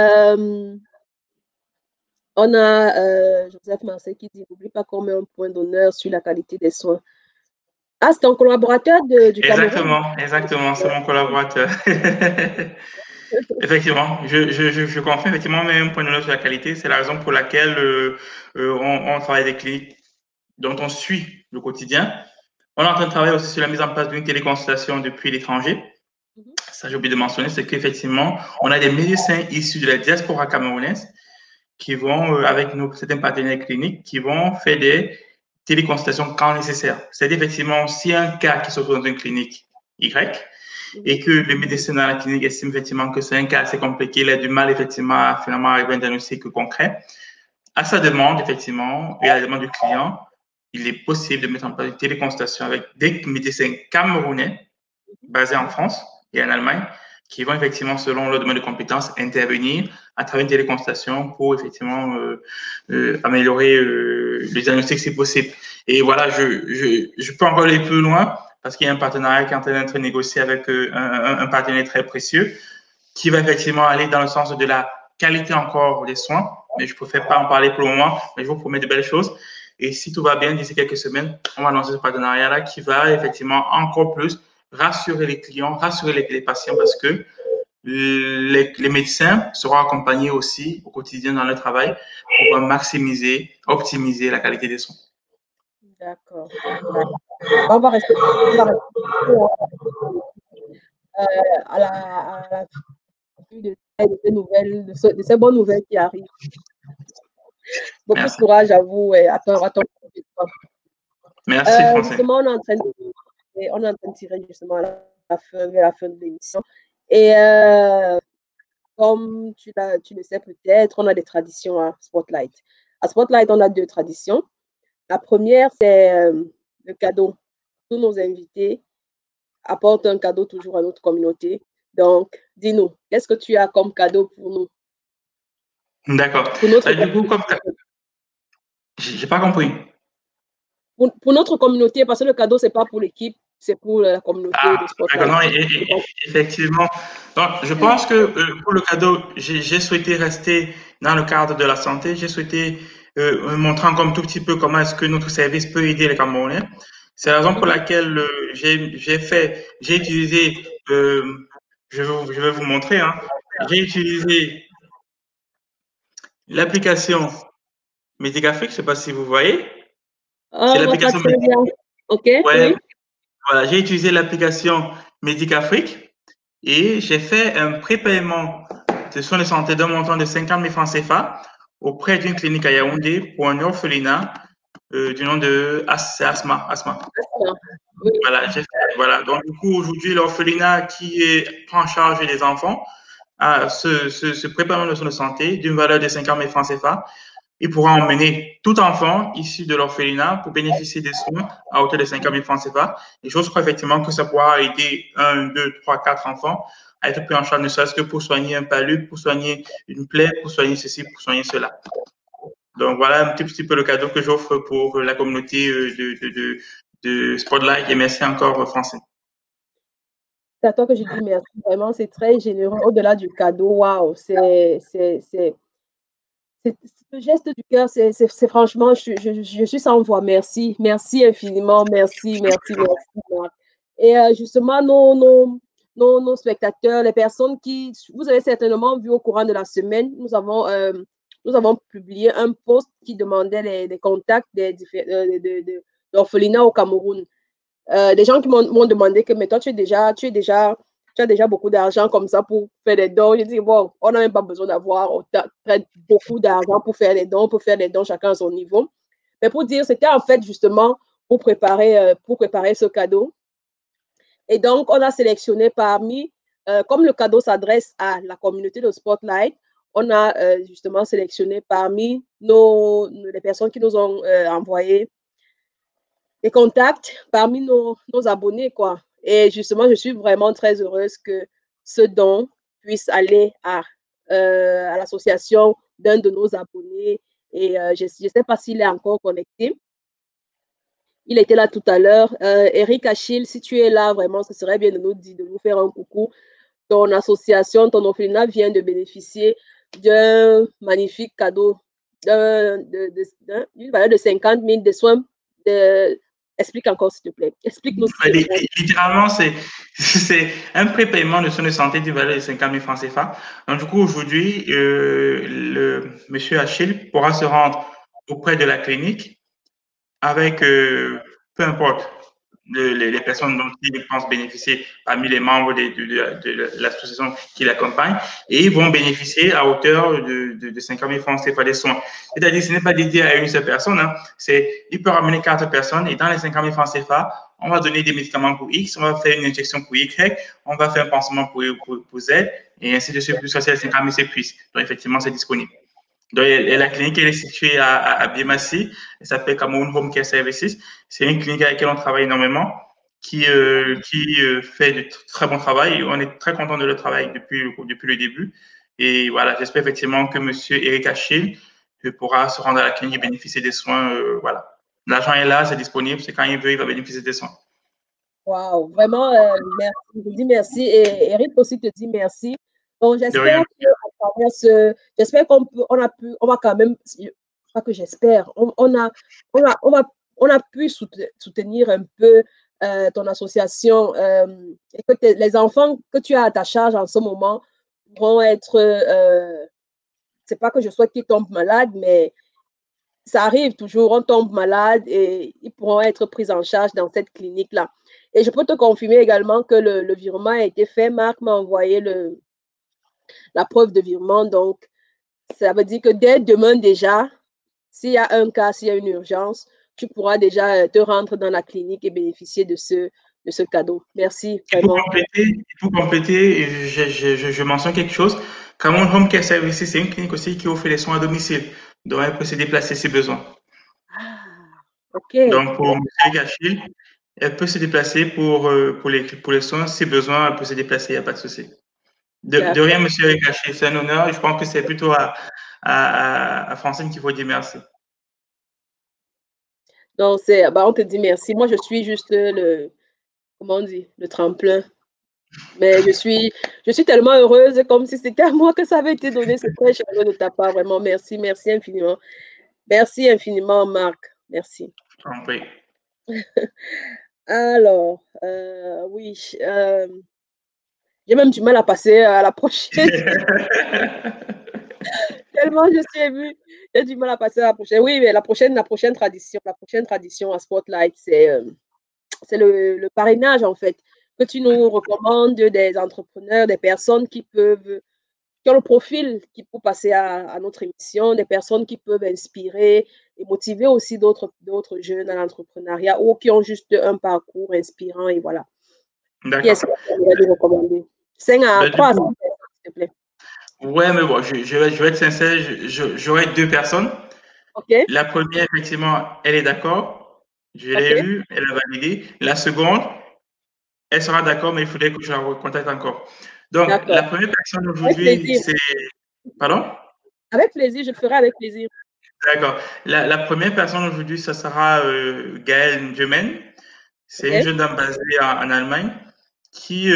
A: On a Joseph Marseille qui dit, n'oublie pas qu'on met un point d'honneur sur la qualité des soins. Ah, c'est un collaborateur du Cameroun.
C: Exactement, c'est mon collaborateur. Effectivement, je confirme, effectivement, on met un point d'honneur sur la qualité. C'est la raison pour laquelle on travaille des cliniques dont on suit le quotidien. On est en train de travailler aussi sur la mise en place d'une téléconsultation depuis l'étranger. Ça, j'ai oublié de mentionner, c'est qu'effectivement, on a des médecins issus de la diaspora camerounaise qui vont, avec certains partenaires cliniques, qui vont faire des téléconsultations quand nécessaire. C'est effectivement, s'il y a un cas qui se trouve dans une clinique Y et que le médecin dans la clinique estime effectivement que c'est un cas assez compliqué, il a du mal effectivement à finalement arriver à un diagnostic concret, à sa demande, effectivement, et à la demande du client, il est possible de mettre en place une téléconsultation avec des médecins camerounais basés en France et en Allemagne qui vont effectivement, selon leur domaine de compétences, intervenir à travers une téléconsultation pour effectivement améliorer le diagnostic si possible. Et voilà, je peux encore aller plus loin parce qu'il y a un partenariat qui est en train d'être négocié avec un partenaire très précieux qui va effectivement aller dans le sens de la qualité encore des soins. Mais je ne préfère pas en parler pour le moment, mais je vous promets de belles choses. Et si tout va bien, d'ici quelques semaines, on va lancer ce partenariat-là qui va effectivement encore plus rassurer les clients, rassurer les patients parce que les médecins seront accompagnés aussi au quotidien dans leur travail pour maximiser, optimiser la qualité des soins.
A: D'accord. On va rester à la vue de ces nouvelles, de ces bonnes nouvelles qui arrivent. Beaucoup de courage à vous et à ton
C: Merci, Francine.
A: Justement, on est en train de tirer justement vers la fin de l'émission. Et comme tu le sais peut-être, on a des traditions à Spotlight. À Spotlight, on a 2 traditions. La première, c'est le cadeau. Tous nos invités apportent un cadeau toujours à notre communauté. Donc, dis-nous, qu'est-ce que tu as comme cadeau pour nous?
C: D'accord. Du coup, comme j'ai pas compris.
A: Pour notre communauté, parce que le cadeau, c'est pas pour l'équipe, c'est pour la communauté de Spotlight.
C: Non, effectivement. Donc, je pense que pour le cadeau, j'ai souhaité rester dans le cadre de la santé. J'ai souhaité montrer encore un tout petit peu comment est-ce que notre service peut aider les Camerounais. C'est la raison pour laquelle j'ai utilisé, je vais vous montrer, hein, j'ai utilisé l'application Medic Afrique, je ne sais pas si vous voyez.
A: C'est l'application Medic. OK.
C: Ouais, oui. Voilà, j'ai utilisé l'application Medic Afrique et j'ai fait un prépaiement de soins de santé d'un montant de 50 000 francs CFA auprès d'une clinique à Yaoundé pour un orphelinat du nom de Asma.
A: Oui.
C: Voilà, donc du coup, aujourd'hui, l'orphelinat qui prend en charge les enfants a ce prépaiement de soins de santé d'une valeur de 50 000 francs CFA. Il pourra emmener tout enfant issu de l'orphelinat pour bénéficier des soins à hauteur de 50 000 francs CFA. Et je crois effectivement que ça pourra aider 1, 2, 3, 4 enfants à être pris en charge, ne serait-ce que pour soigner un palud, pour soigner une plaie, pour soigner ceci, pour soigner cela. Donc voilà un petit peu le cadeau que j'offre pour la communauté de Spotlight. Et merci encore, Francine.
A: C'est à toi que je dis merci. Vraiment, c'est très généreux. Au-delà du cadeau, waouh, c'est le geste du cœur, c'est franchement, je suis sans voix. Merci, merci infiniment, merci. Et justement, nos spectateurs, les personnes qui, vous avez certainement vu au courant de la semaine, nous avons publié un post qui demandait les contacts d'orphelinats au Cameroun. Des gens qui m'ont demandé que, mais toi, tu as déjà beaucoup d'argent comme ça pour faire des dons. Je dis, bon, on n'a même pas besoin d'avoir beaucoup d'argent pour faire des dons, chacun à son niveau. Mais pour dire, c'était en fait justement pour préparer ce cadeau. Et donc, on a sélectionné parmi, comme le cadeau s'adresse à la communauté de Spotlight, on a justement sélectionné parmi les personnes qui nous ont envoyé des contacts, parmi nos abonnés, quoi. Et justement, je suis vraiment très heureuse que ce don puisse aller à l'association d'un de nos abonnés. Et je ne sais pas s'il est encore connecté. Il était là tout à l'heure. Eric Achille, si tu es là, vraiment, ce serait bien de nous faire un coucou. Ton association, ton orphelinat vient de bénéficier d'un magnifique cadeau d'une valeur de 50 000 de soins. Explique encore, s'il te plaît. Explique-nous.
C: Littéralement, c'est un prépaiement de soins de santé d'une valeur de 50 000 francs CFA. Donc, du coup, aujourd'hui, le monsieur Achille pourra se rendre auprès de la clinique avec, peu importe, les personnes dont il pense bénéficier parmi les membres de l'association qui l'accompagne, et ils vont bénéficier à hauteur de 50 000 francs CFA des soins. C'est-à-dire, ce n'est pas dédié à une seule personne, hein, il peut ramener 4 personnes et dans les 50 000 francs CFA, on va donner des médicaments pour X, on va faire une injection pour Y, on va faire un pansement pour Z, et ainsi de suite, jusqu'à ce que les 50 000 s'épuisent. Donc, effectivement, c'est disponible. Donc, la clinique, elle est située à Biémassi. Elle s'appelle Cameroun Home Care Services. C'est une clinique avec laquelle on travaille énormément, qui fait de très bon travail. On est très content de leur travail depuis le début. Et voilà, j'espère effectivement que M. Eric Achille pourra se rendre à la clinique et bénéficier des soins. Voilà. L'argent est là, c'est disponible. C'est quand il veut, il va bénéficier des soins.
A: Waouh, vraiment, merci. Je dis merci. Et Eric aussi te dit merci. Donc, j'espère on va quand même, pas que j'espère, on a pu soutenir un peu ton association et que les enfants que tu as à ta charge en ce moment vont être, c'est pas que je souhaite qu'ils tombent malades, mais ça arrive toujours, on tombe malade et ils pourront être pris en charge dans cette clinique-là. Et je peux te confirmer également que le virement a été fait. Marc m'a envoyé la preuve de virement. Donc, ça veut dire que dès demain déjà, s'il y a un cas, s'il y a une urgence, tu pourras déjà te rendre dans la clinique et bénéficier de ce cadeau. Merci, vraiment.
C: Pour compléter, je mentionne quelque chose. Cameroun Home Care Services, c'est une clinique aussi qui offre les soins à domicile. Donc, elle peut se déplacer si besoin.
A: Ah, OK.
C: Donc, pour M. Gachil, elle peut se déplacer pour les soins. Si besoin, elle peut se déplacer, il n'y a pas de souci. De rien, M. Gachil, c'est un honneur. Je pense que c'est plutôt à Francine qu'il faut dire merci.
A: Donc, on te dit merci. Moi, je suis juste comment on dit, le tremplin. Mais je suis tellement heureuse, comme si c'était à moi que ça avait été donné. C'est très chaleureux de ta part, vraiment. Merci, merci infiniment. Merci infiniment, Marc. Merci.
C: Je t'en prie.
A: Alors, oui, j'ai même du mal à passer à la prochaine. Tellement je suis émue, j'ai du mal à passer à la prochaine. Oui, mais la prochaine tradition à Spotlight, c'est le parrainage, en fait, que tu nous recommandes des entrepreneurs, des personnes qui ont le profil qui peut passer à notre émission, des personnes qui peuvent inspirer et motiver aussi d'autres jeunes à l'entrepreneuriat ou qui ont juste un parcours inspirant et voilà.
C: D'accord.
A: Qui est-ce que tu pourrais nous recommander? 5 à 3, s'il te plaît.
C: Ouais, mais bon, je vais être sincère, j'aurai 2 personnes.
A: OK.
C: La première, effectivement, elle est d'accord. Je l'ai eue, elle a validé. La seconde, elle sera d'accord, mais il faudrait que je la recontacte encore. Donc, la première personne aujourd'hui, c'est… Pardon?
A: Avec plaisir, je le ferai avec plaisir.
C: D'accord. La première personne aujourd'hui, ça sera Gaëlle Njemen. C'est une jeune dame basée en Allemagne qui,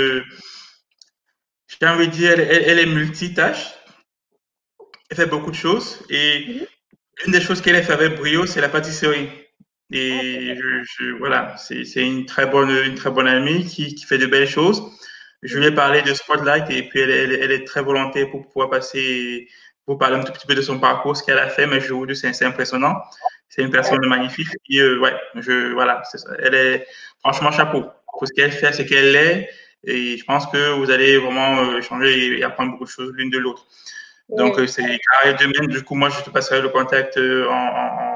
C: j'ai envie de dire, elle est multitâche. Elle fait beaucoup de choses. Et une des choses qu'elle a fait avec brio, c'est la pâtisserie. Et voilà, c'est une très bonne amie qui fait de belles choses. Je lui ai parlé de Spotlight et puis elle est très volontaire pour pouvoir pour parler un tout petit peu de son parcours, ce qu'elle a fait, mais je vous dis, c'est impressionnant. C'est une personne magnifique. Et voilà, c'est ça. Elle est, franchement, chapeau pour ce qu'elle fait, ce qu'elle est. Et je pense que vous allez vraiment changer et apprendre beaucoup de choses l'une de l'autre. Donc, c'est carré de même. Du coup, moi, je te passerai le contact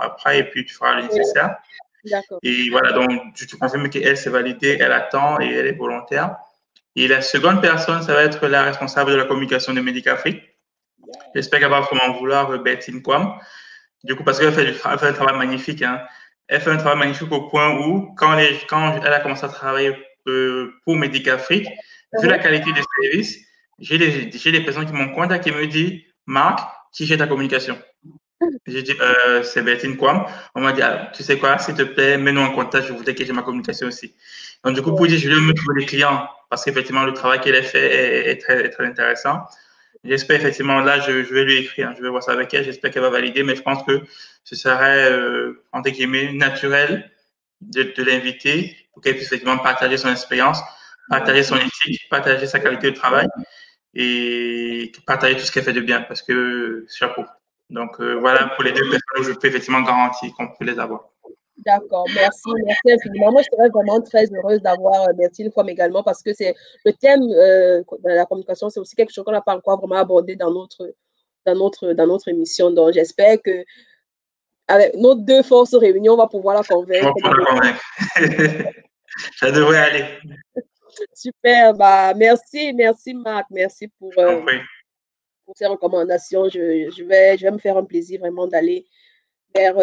C: après et puis tu feras le nécessaire.
A: D'accord.
C: Et voilà, donc tu te confirmes qu'elle s'est validée, elle attend et elle est volontaire. Et la seconde personne, ça va être la responsable de la communication de Medicafrique. J'espère qu'elle va vraiment vouloir Bertine Kwam. Du coup, parce qu'elle fait, elle fait un travail magnifique. Hein. Elle fait un travail magnifique au point où, quand elle a commencé à travailler pour Medicafrique, vu la qualité des services, j'ai des personnes qui m'ont contacté et me disent, Marc, qui gère ta communication? J'ai dit, c'est Bertine Kwam. On m'a dit, ah, tu sais quoi, s'il te plaît, mets-nous en contact, je voudrais que j'ai ma communication aussi. Donc, du coup, pour dire, je vais me trouver des clients, parce qu'effectivement, le travail qu'elle a fait est très, très intéressant. J'espère effectivement, là, je vais lui écrire, je vais voir ça avec elle, j'espère qu'elle va valider, mais je pense que ce serait, entre guillemets, naturel de l'inviter pour qu'elle puisse effectivement partager son expérience, partager son éthique, partager sa qualité de travail et partager tout ce qu'elle fait de bien, parce que chapeau. Donc, voilà pour les deux personnes où je peux effectivement garantir qu'on peut les avoir.
A: D'accord, merci infiniment. Moi, je serais vraiment très heureuse d'avoir Bertine Kwam également parce que c'est le thème de la communication, c'est aussi quelque chose qu'on n'a pas encore vraiment abordé dans notre émission. Donc, j'espère que avec nos deux forces réunies, on va pouvoir la convaincre.
C: On va pouvoir la convaincre. Ça devrait aller.
A: Super, bah merci Marc, merci pour ces recommandations. Je vais me faire un plaisir vraiment d'aller vers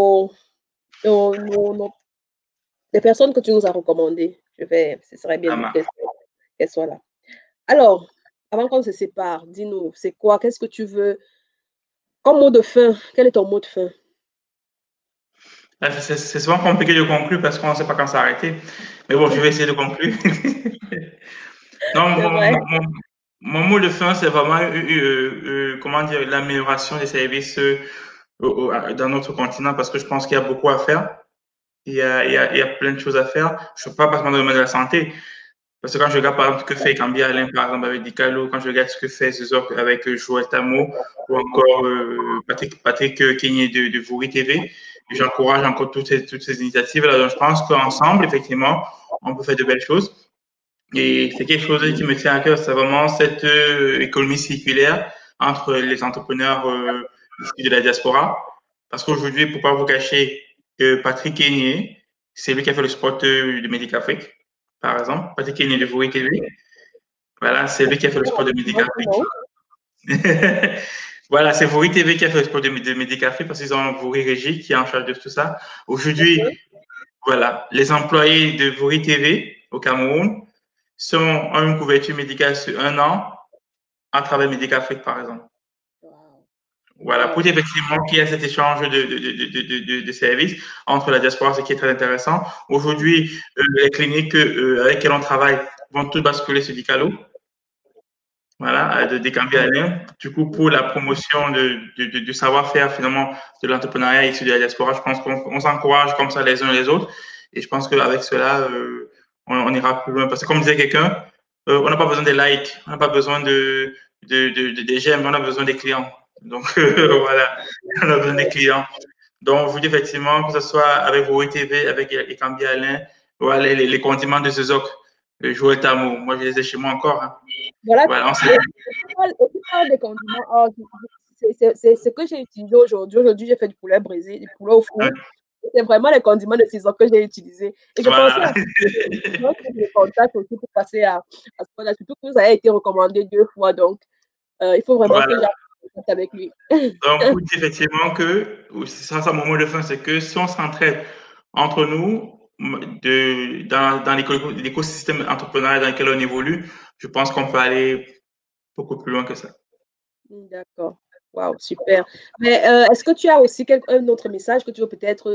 A: les personnes que tu nous as recommandées. Ce serait bien qu'elles soient là. Alors, avant qu'on se sépare, dis-nous, c'est quoi, qu'est-ce que tu veux comme mot de fin? Quel est ton mot de fin?
C: C'est souvent compliqué de conclure parce qu'on ne sait pas quand s'arrêter. Mais bon, je vais essayer de conclure. Non, mon mot de fin, c'est vraiment comment dire, l'amélioration des services dans notre continent parce que je pense qu'il y a beaucoup à faire. Il y a plein de choses à faire. Je ne sais pas dans le domaine de la santé. Parce que quand je regarde par exemple ce que fait Cambi Alain, par exemple, avec Dicalo, quand je regarde ce que fait Zezok avec Joël Tamo, ou encore Patrick Kenyé de Vouri TV, j'encourage encore toutes ces initiatives-là. Donc, je pense qu'ensemble, effectivement, on peut faire de belles choses. Et c'est quelque chose qui me tient à cœur, c'est vraiment cette économie circulaire entre les entrepreneurs issus de la diaspora. Parce qu'aujourd'hui, pour ne pas vous cacher, Patrick Kenyé, c'est lui qui a fait le spot de Medicafrique, par exemple. Patrick Kenyé de Vouri TV. Voilà, c'est lui qui a fait le spot de Medicafrique. Voilà, c'est Vouri TV qui a fait le spot de Medicafrique parce qu'ils ont Vouri Régie qui est en charge de tout ça. Aujourd'hui, voilà, les employés de Vouri TV au Cameroun ont une couverture médicale sur 1 an à travers Medicafrique, par exemple. Voilà, pour dire effectivement qu'il y a cet échange de services entre la diaspora, ce qui est très intéressant. Aujourd'hui, les cliniques avec lesquelles on travaille vont toutes basculer sur Dicalo. Voilà, de Cambi Alain. Du coup, pour la promotion du savoir-faire, finalement, de l'entrepreneuriat issu de la diaspora, je pense qu'on s'encourage comme ça les uns les autres. Et je pense qu'avec cela, on ira plus loin. Parce que comme disait quelqu'un, on n'a pas besoin des likes, on n'a pas besoin des j'aime, on a besoin des clients. Donc, voilà, on a besoin des clients. Donc, je vous dis effectivement, que ce soit avec vos TV, avec Cambi Alain, voilà, les condiments de Zezok, Joël Tamo, moi, je les ai chez moi encore. Hein.
A: Voilà,
C: voilà
A: on parle des condiments. Oh, c'est ce que j'ai utilisé aujourd'hui. Aujourd'hui, j'ai fait du poulet brisé, du poulet au four. Ouais. C'est vraiment les condiments de saison que j'ai utilisés. Et je pensais à les contacts aussi pour passer à ce point-là. Surtout que vous avez été recommandé 2 fois. Donc, il faut vraiment que j'aille avec lui.
C: Donc, vous dites effectivement que, ça mon mot de fin, c'est que si on s'entraide entre nous, dans l'écosystème entrepreneurial dans lequel on évolue, je pense qu'on peut aller beaucoup plus loin que ça.
A: D'accord. Waouh, super. Mais est-ce que tu as aussi un autre message que tu veux peut-être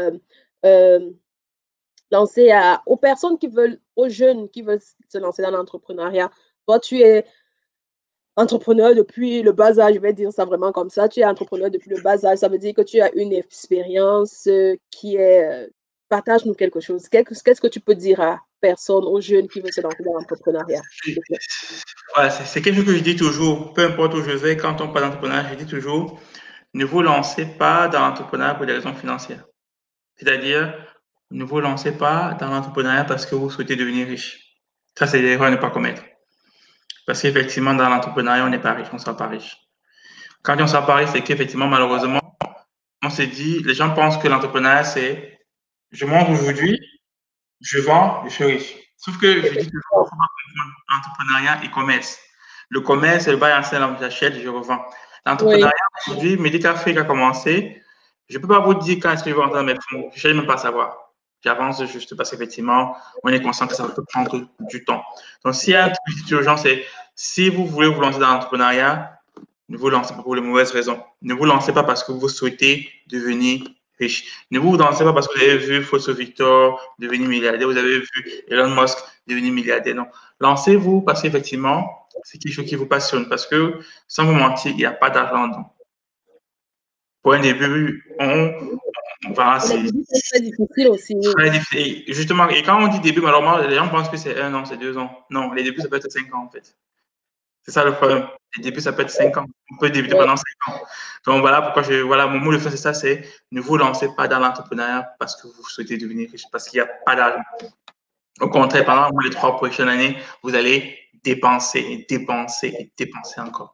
A: lancer aux personnes aux jeunes qui veulent se lancer dans l'entrepreneuriat? Toi, tu es entrepreneur depuis le bas âge, je vais dire ça vraiment comme ça. Tu es entrepreneur depuis le bas âge, ça veut dire que tu as une expérience qui est... Partage-nous quelque chose. Qu'est-ce que tu peux dire à personne, aux jeunes qui veulent se lancer dans l'entrepreneuriat?
C: Voilà, c'est quelque chose que je dis toujours, peu importe où je vais, quand on parle d'entrepreneuriat, je dis toujours, ne vous lancez pas dans l'entrepreneuriat pour des raisons financières. C'est-à-dire, ne vous lancez pas dans l'entrepreneuriat parce que vous souhaitez devenir riche. Ça, c'est l'erreur à ne pas commettre. Parce qu'effectivement, dans l'entrepreneuriat, on n'est pas riche, on ne sera pas riche. Quand on ne sera pas riche, c'est qu'effectivement, malheureusement, on on s'est dit, les gens pensent que l'entrepreneuriat, c'est je monte aujourd'hui, je vends, je suis riche. Sauf que je dis toujours, il ne faut pas confondre entrepreneuriat et commerce. Le commerce, c'est le bail en sel, j'achète, je revends. L'entrepreneuriat, aujourd'hui, Medicafrique a commencé. Je ne peux pas vous dire quand est-ce que je vais entrer dans mes fonds. Je ne sais même pas savoir. J'avance juste parce qu'effectivement, on est conscient que ça peut prendre du temps. Donc, s'il y a un truc urgent, c'est si vous voulez vous lancer dans l'entrepreneuriat, ne vous lancez pas pour les mauvaises raisons. Ne vous lancez pas parce que vous souhaitez devenir riche. Ne vous lancez pas parce que vous avez vu Fosso Victor devenir milliardaire, vous avez vu Elon Musk devenir milliardaire. Non. Lancez-vous parce qu'effectivement, c'est quelque chose qui vous passionne. Parce que, sans vous mentir, il n'y a pas d'argent dedans. Pour un début, voilà,
A: c'est très difficile aussi.
C: Très difficile. Et justement, et quand on dit début, malheureusement, les gens pensent que c'est 1 an, c'est 2 ans. Non, les débuts, ça peut être 5 ans, en fait. C'est ça le problème. Les débuts, ça peut être 5 ans. On peut débuter pendant 5 ans. Donc voilà pourquoi mon mot de fin, c'est ça, c'est ne vous lancez pas dans l'entrepreneuriat parce que vous souhaitez devenir riche, parce qu'il n'y a pas d'argent. Au contraire, pendant les 3 prochaines années, vous allez dépenser et dépenser et dépenser encore.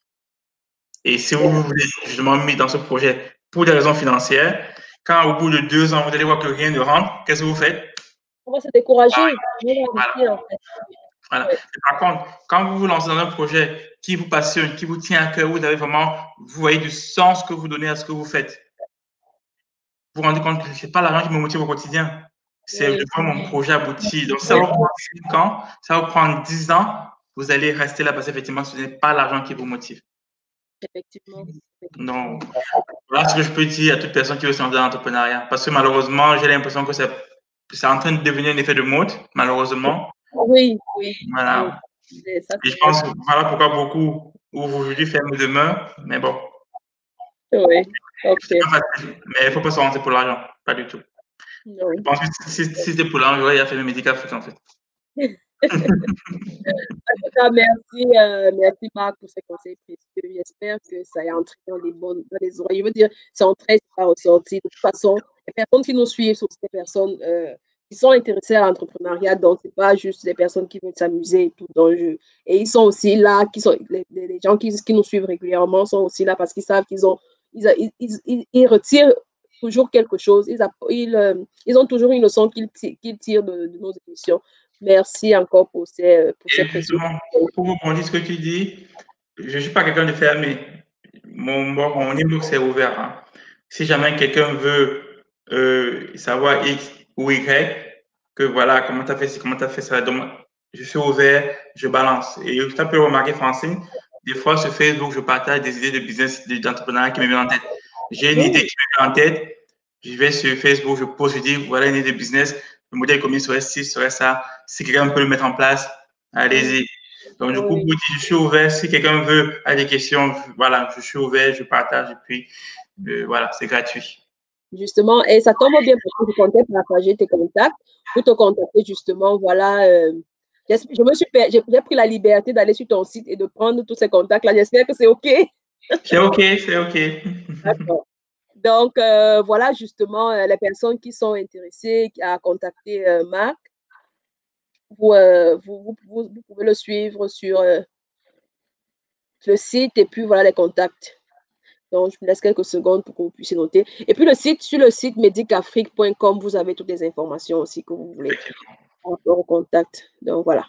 C: Et si vous voulez justement mettre dans ce projet pour des raisons financières, quand au bout de 2 ans, vous allez voir que rien ne rentre, qu'est-ce que vous faites?
A: On va se décourager.
C: Voilà. Voilà. Par contre, quand vous vous lancez dans un projet qui vous passionne, qui vous tient à cœur, vous avez vraiment, vous voyez du sens que vous donnez à ce que vous faites. Vous vous rendez compte que ce n'est pas l'argent qui me motive au quotidien. C'est de voir mon projet aboutir. Donc, ça va prendre 5 ans, ça va prendre 10 ans, vous allez rester là parce qu'effectivement, ce n'est pas l'argent qui vous motive.
A: Effectivement.
C: Donc, voilà ce que je peux dire à toute personne qui veut se lancer dans l'entrepreneuriat. Parce que malheureusement, j'ai l'impression que c'est en train de devenir un effet de mode, malheureusement.
A: Oui.
C: Voilà. Et je pense que voilà pourquoi beaucoup ouvrent aujourd'hui, ferment demain, mais bon.
A: Oui, ok.
C: C'est pas facile, mais il ne faut pas se lancer pour l'argent, pas du tout.
A: Non.
C: Je pense que si c'était pour l'argent, il a fait le Medicafrique en fait.
A: Merci Marc pour ces conseils précieux. J'espère que ça est entré dans les oreilles. Je veux dire, c'est entré, c'est pas ressorti. De toute façon, les personnes qui nous suivent sont des personnes qui sont intéressées à l'entrepreneuriat, donc c'est pas juste des personnes qui veulent s'amuser et tout. Et ils sont aussi là, les gens qui nous suivent régulièrement sont aussi là parce qu'ils savent qu'ils retirent toujours quelque chose. Ils ont toujours une leçon qu'ils tirent de nos émissions. Merci encore pour ces
C: précieux. Pour rebondir ce que tu dis, je ne suis pas quelqu'un de fermé. Mon inbox est ouvert. Hein. Si jamais quelqu'un veut savoir X ou Y, que voilà, comment tu as fait ci, comment tu as fait ça, donc je suis ouvert, je balance. Et tu as pu remarquer, Francine, des fois sur Facebook, je partage des idées de business, d'entrepreneuriat qui me viennent en tête. J'ai une idée qui me vient en tête, je vais sur Facebook, je pose, je dis, voilà une idée de business, le modèle économique serait ci, serait ça. Si quelqu'un peut le mettre en place, allez-y. Donc, du coup, je suis ouvert. Si quelqu'un veut avoir des questions, voilà, je suis ouvert, je partage et puis voilà, c'est gratuit.
A: Justement, et ça tombe bien parce que je comptais partager tes contacts pour te contacter justement, voilà. J'ai pris la liberté d'aller sur ton site et de prendre tous ces contacts-là. J'espère que c'est OK.
C: C'est OK, c'est OK.
A: D'accord. Donc, voilà justement les personnes qui sont intéressées à contacter Marc. Vous pouvez le suivre sur le site et puis voilà les contacts. Donc, je vous laisse quelques secondes pour que vous puissiez noter. Et puis, sur le site medicafrique.com, vous avez toutes les informations aussi que vous voulez rapport au contact. Donc, voilà.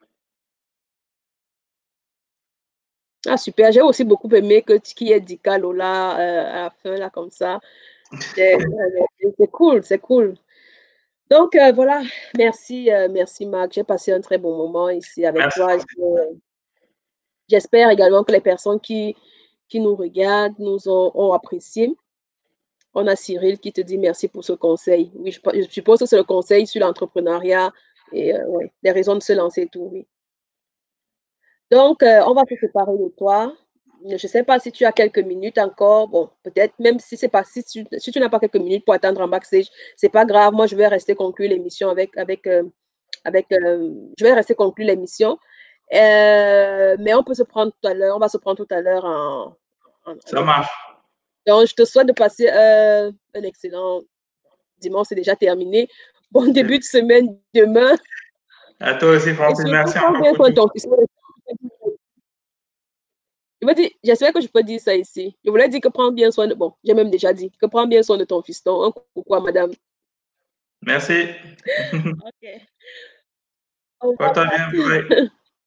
A: Ah, super. J'ai aussi beaucoup aimé qu'il y ait Dicalo là, à la fin, là, comme ça. C'est cool, c'est cool. Donc, voilà. Merci Marc. J'ai passé un très bon moment ici avec toi. J'espère également que les personnes qui nous regardent nous ont apprécié. On a Cyril qui te dit merci pour ce conseil. Oui, je suppose que c'est le conseil sur l'entrepreneuriat et les raisons de se lancer et tout, oui. Donc, on va se séparer de toi. Je ne sais pas si tu as quelques minutes encore. Bon, peut-être même si tu n'as pas quelques minutes pour attendre en backstage, c'est pas grave. Moi, je vais rester conclure l'émission je vais rester conclure l'émission. Mais on peut se prendre tout à l'heure. On va se prendre tout à l'heure
C: Ça marche.
A: Donc, je te souhaite de passer un excellent dimanche, c'est déjà terminé. Bon début de semaine demain.
C: À toi aussi, Francine. Merci encore.
A: Je me dis, j'espère que je peux dire ça ici. Je voulais dire que prends bien soin de... Bon, j'ai même déjà dit que prends bien soin de ton fiston. Un coucou à madame.
C: Merci.
A: Ok. Au
C: Porte-toi bien.
A: revoir.
C: Bye.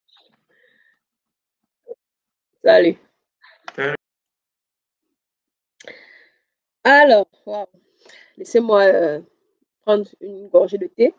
A: Salut.
C: Salut.
A: Alors, wow. Laissez-moi prendre une gorgée de thé.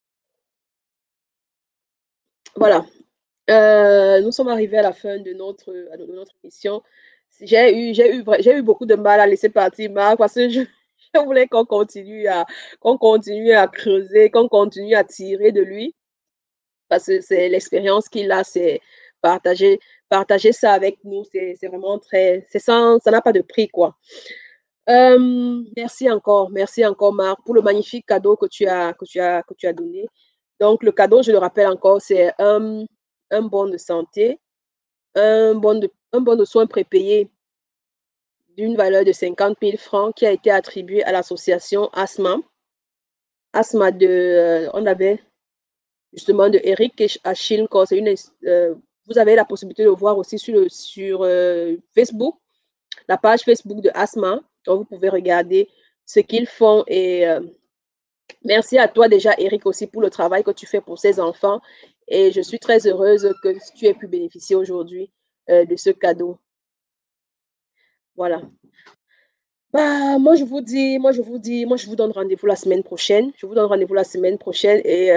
A: Voilà. Nous sommes arrivés à la fin de notre émission. J'ai eu beaucoup de mal à laisser partir Marc parce que je voulais qu'on continue à creuser, qu'on continue à tirer de lui parce que c'est l'expérience qu'il a, c'est partager ça avec nous, c'est vraiment ça n'a pas de prix, quoi. Merci encore Marc pour le magnifique cadeau que tu as donné. Donc le cadeau, je le rappelle encore, c'est un bon de santé, un bon de soins prépayé d'une valeur de 50 000 francs qui a été attribué à l'association Asthma. Asthma on avait justement de Eric Achille. Vous avez la possibilité de voir aussi sur Facebook, la page Facebook de Asthma. Donc, vous pouvez regarder ce qu'ils font et merci à toi déjà, Eric, aussi pour le travail que tu fais pour ces enfants. Et je suis très heureuse que tu aies pu bénéficier aujourd'hui de ce cadeau. Voilà. Bah, moi, je vous donne rendez-vous la semaine prochaine. Je vous donne rendez-vous la semaine prochaine et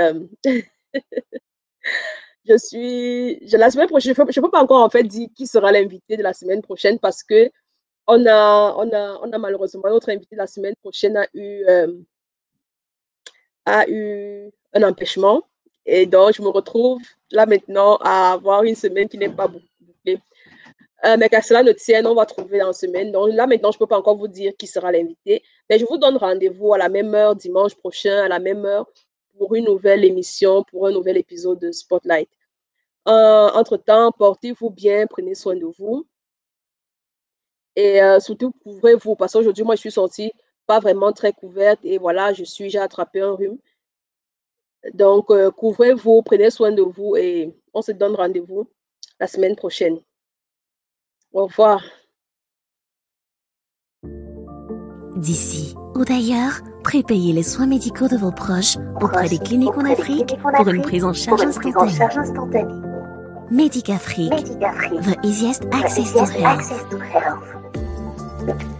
A: la semaine prochaine, je peux pas encore en fait dire qui sera l'invité de la semaine prochaine parce que on a malheureusement notre invité de la semaine prochaine a eu un empêchement et donc je me retrouve là maintenant à avoir une semaine qui n'est pas bouclée. Mais qu'à cela ne tienne, on va trouver dans la semaine. Donc là maintenant, je peux pas encore vous dire qui sera l'invité, mais je vous donne rendez-vous à la même heure dimanche prochain, à la même heure pour une nouvelle émission, pour un nouvel épisode de Spotlight. Entre-temps, portez-vous bien, prenez soin de vous. Et surtout, couvrez-vous. Parce qu'aujourd'hui, moi, je suis sortie pas vraiment très couverte. Et voilà, j'ai attrapé un rhume. Donc, couvrez-vous, prenez soin de vous. Et on se donne rendez-vous la semaine prochaine. Au revoir.
B: D'ici ou d'ailleurs, prépayez les soins médicaux de vos proches auprès des cliniques en Afrique pour une prise en charge instantanée. Medic Afrique, the easiest access to health.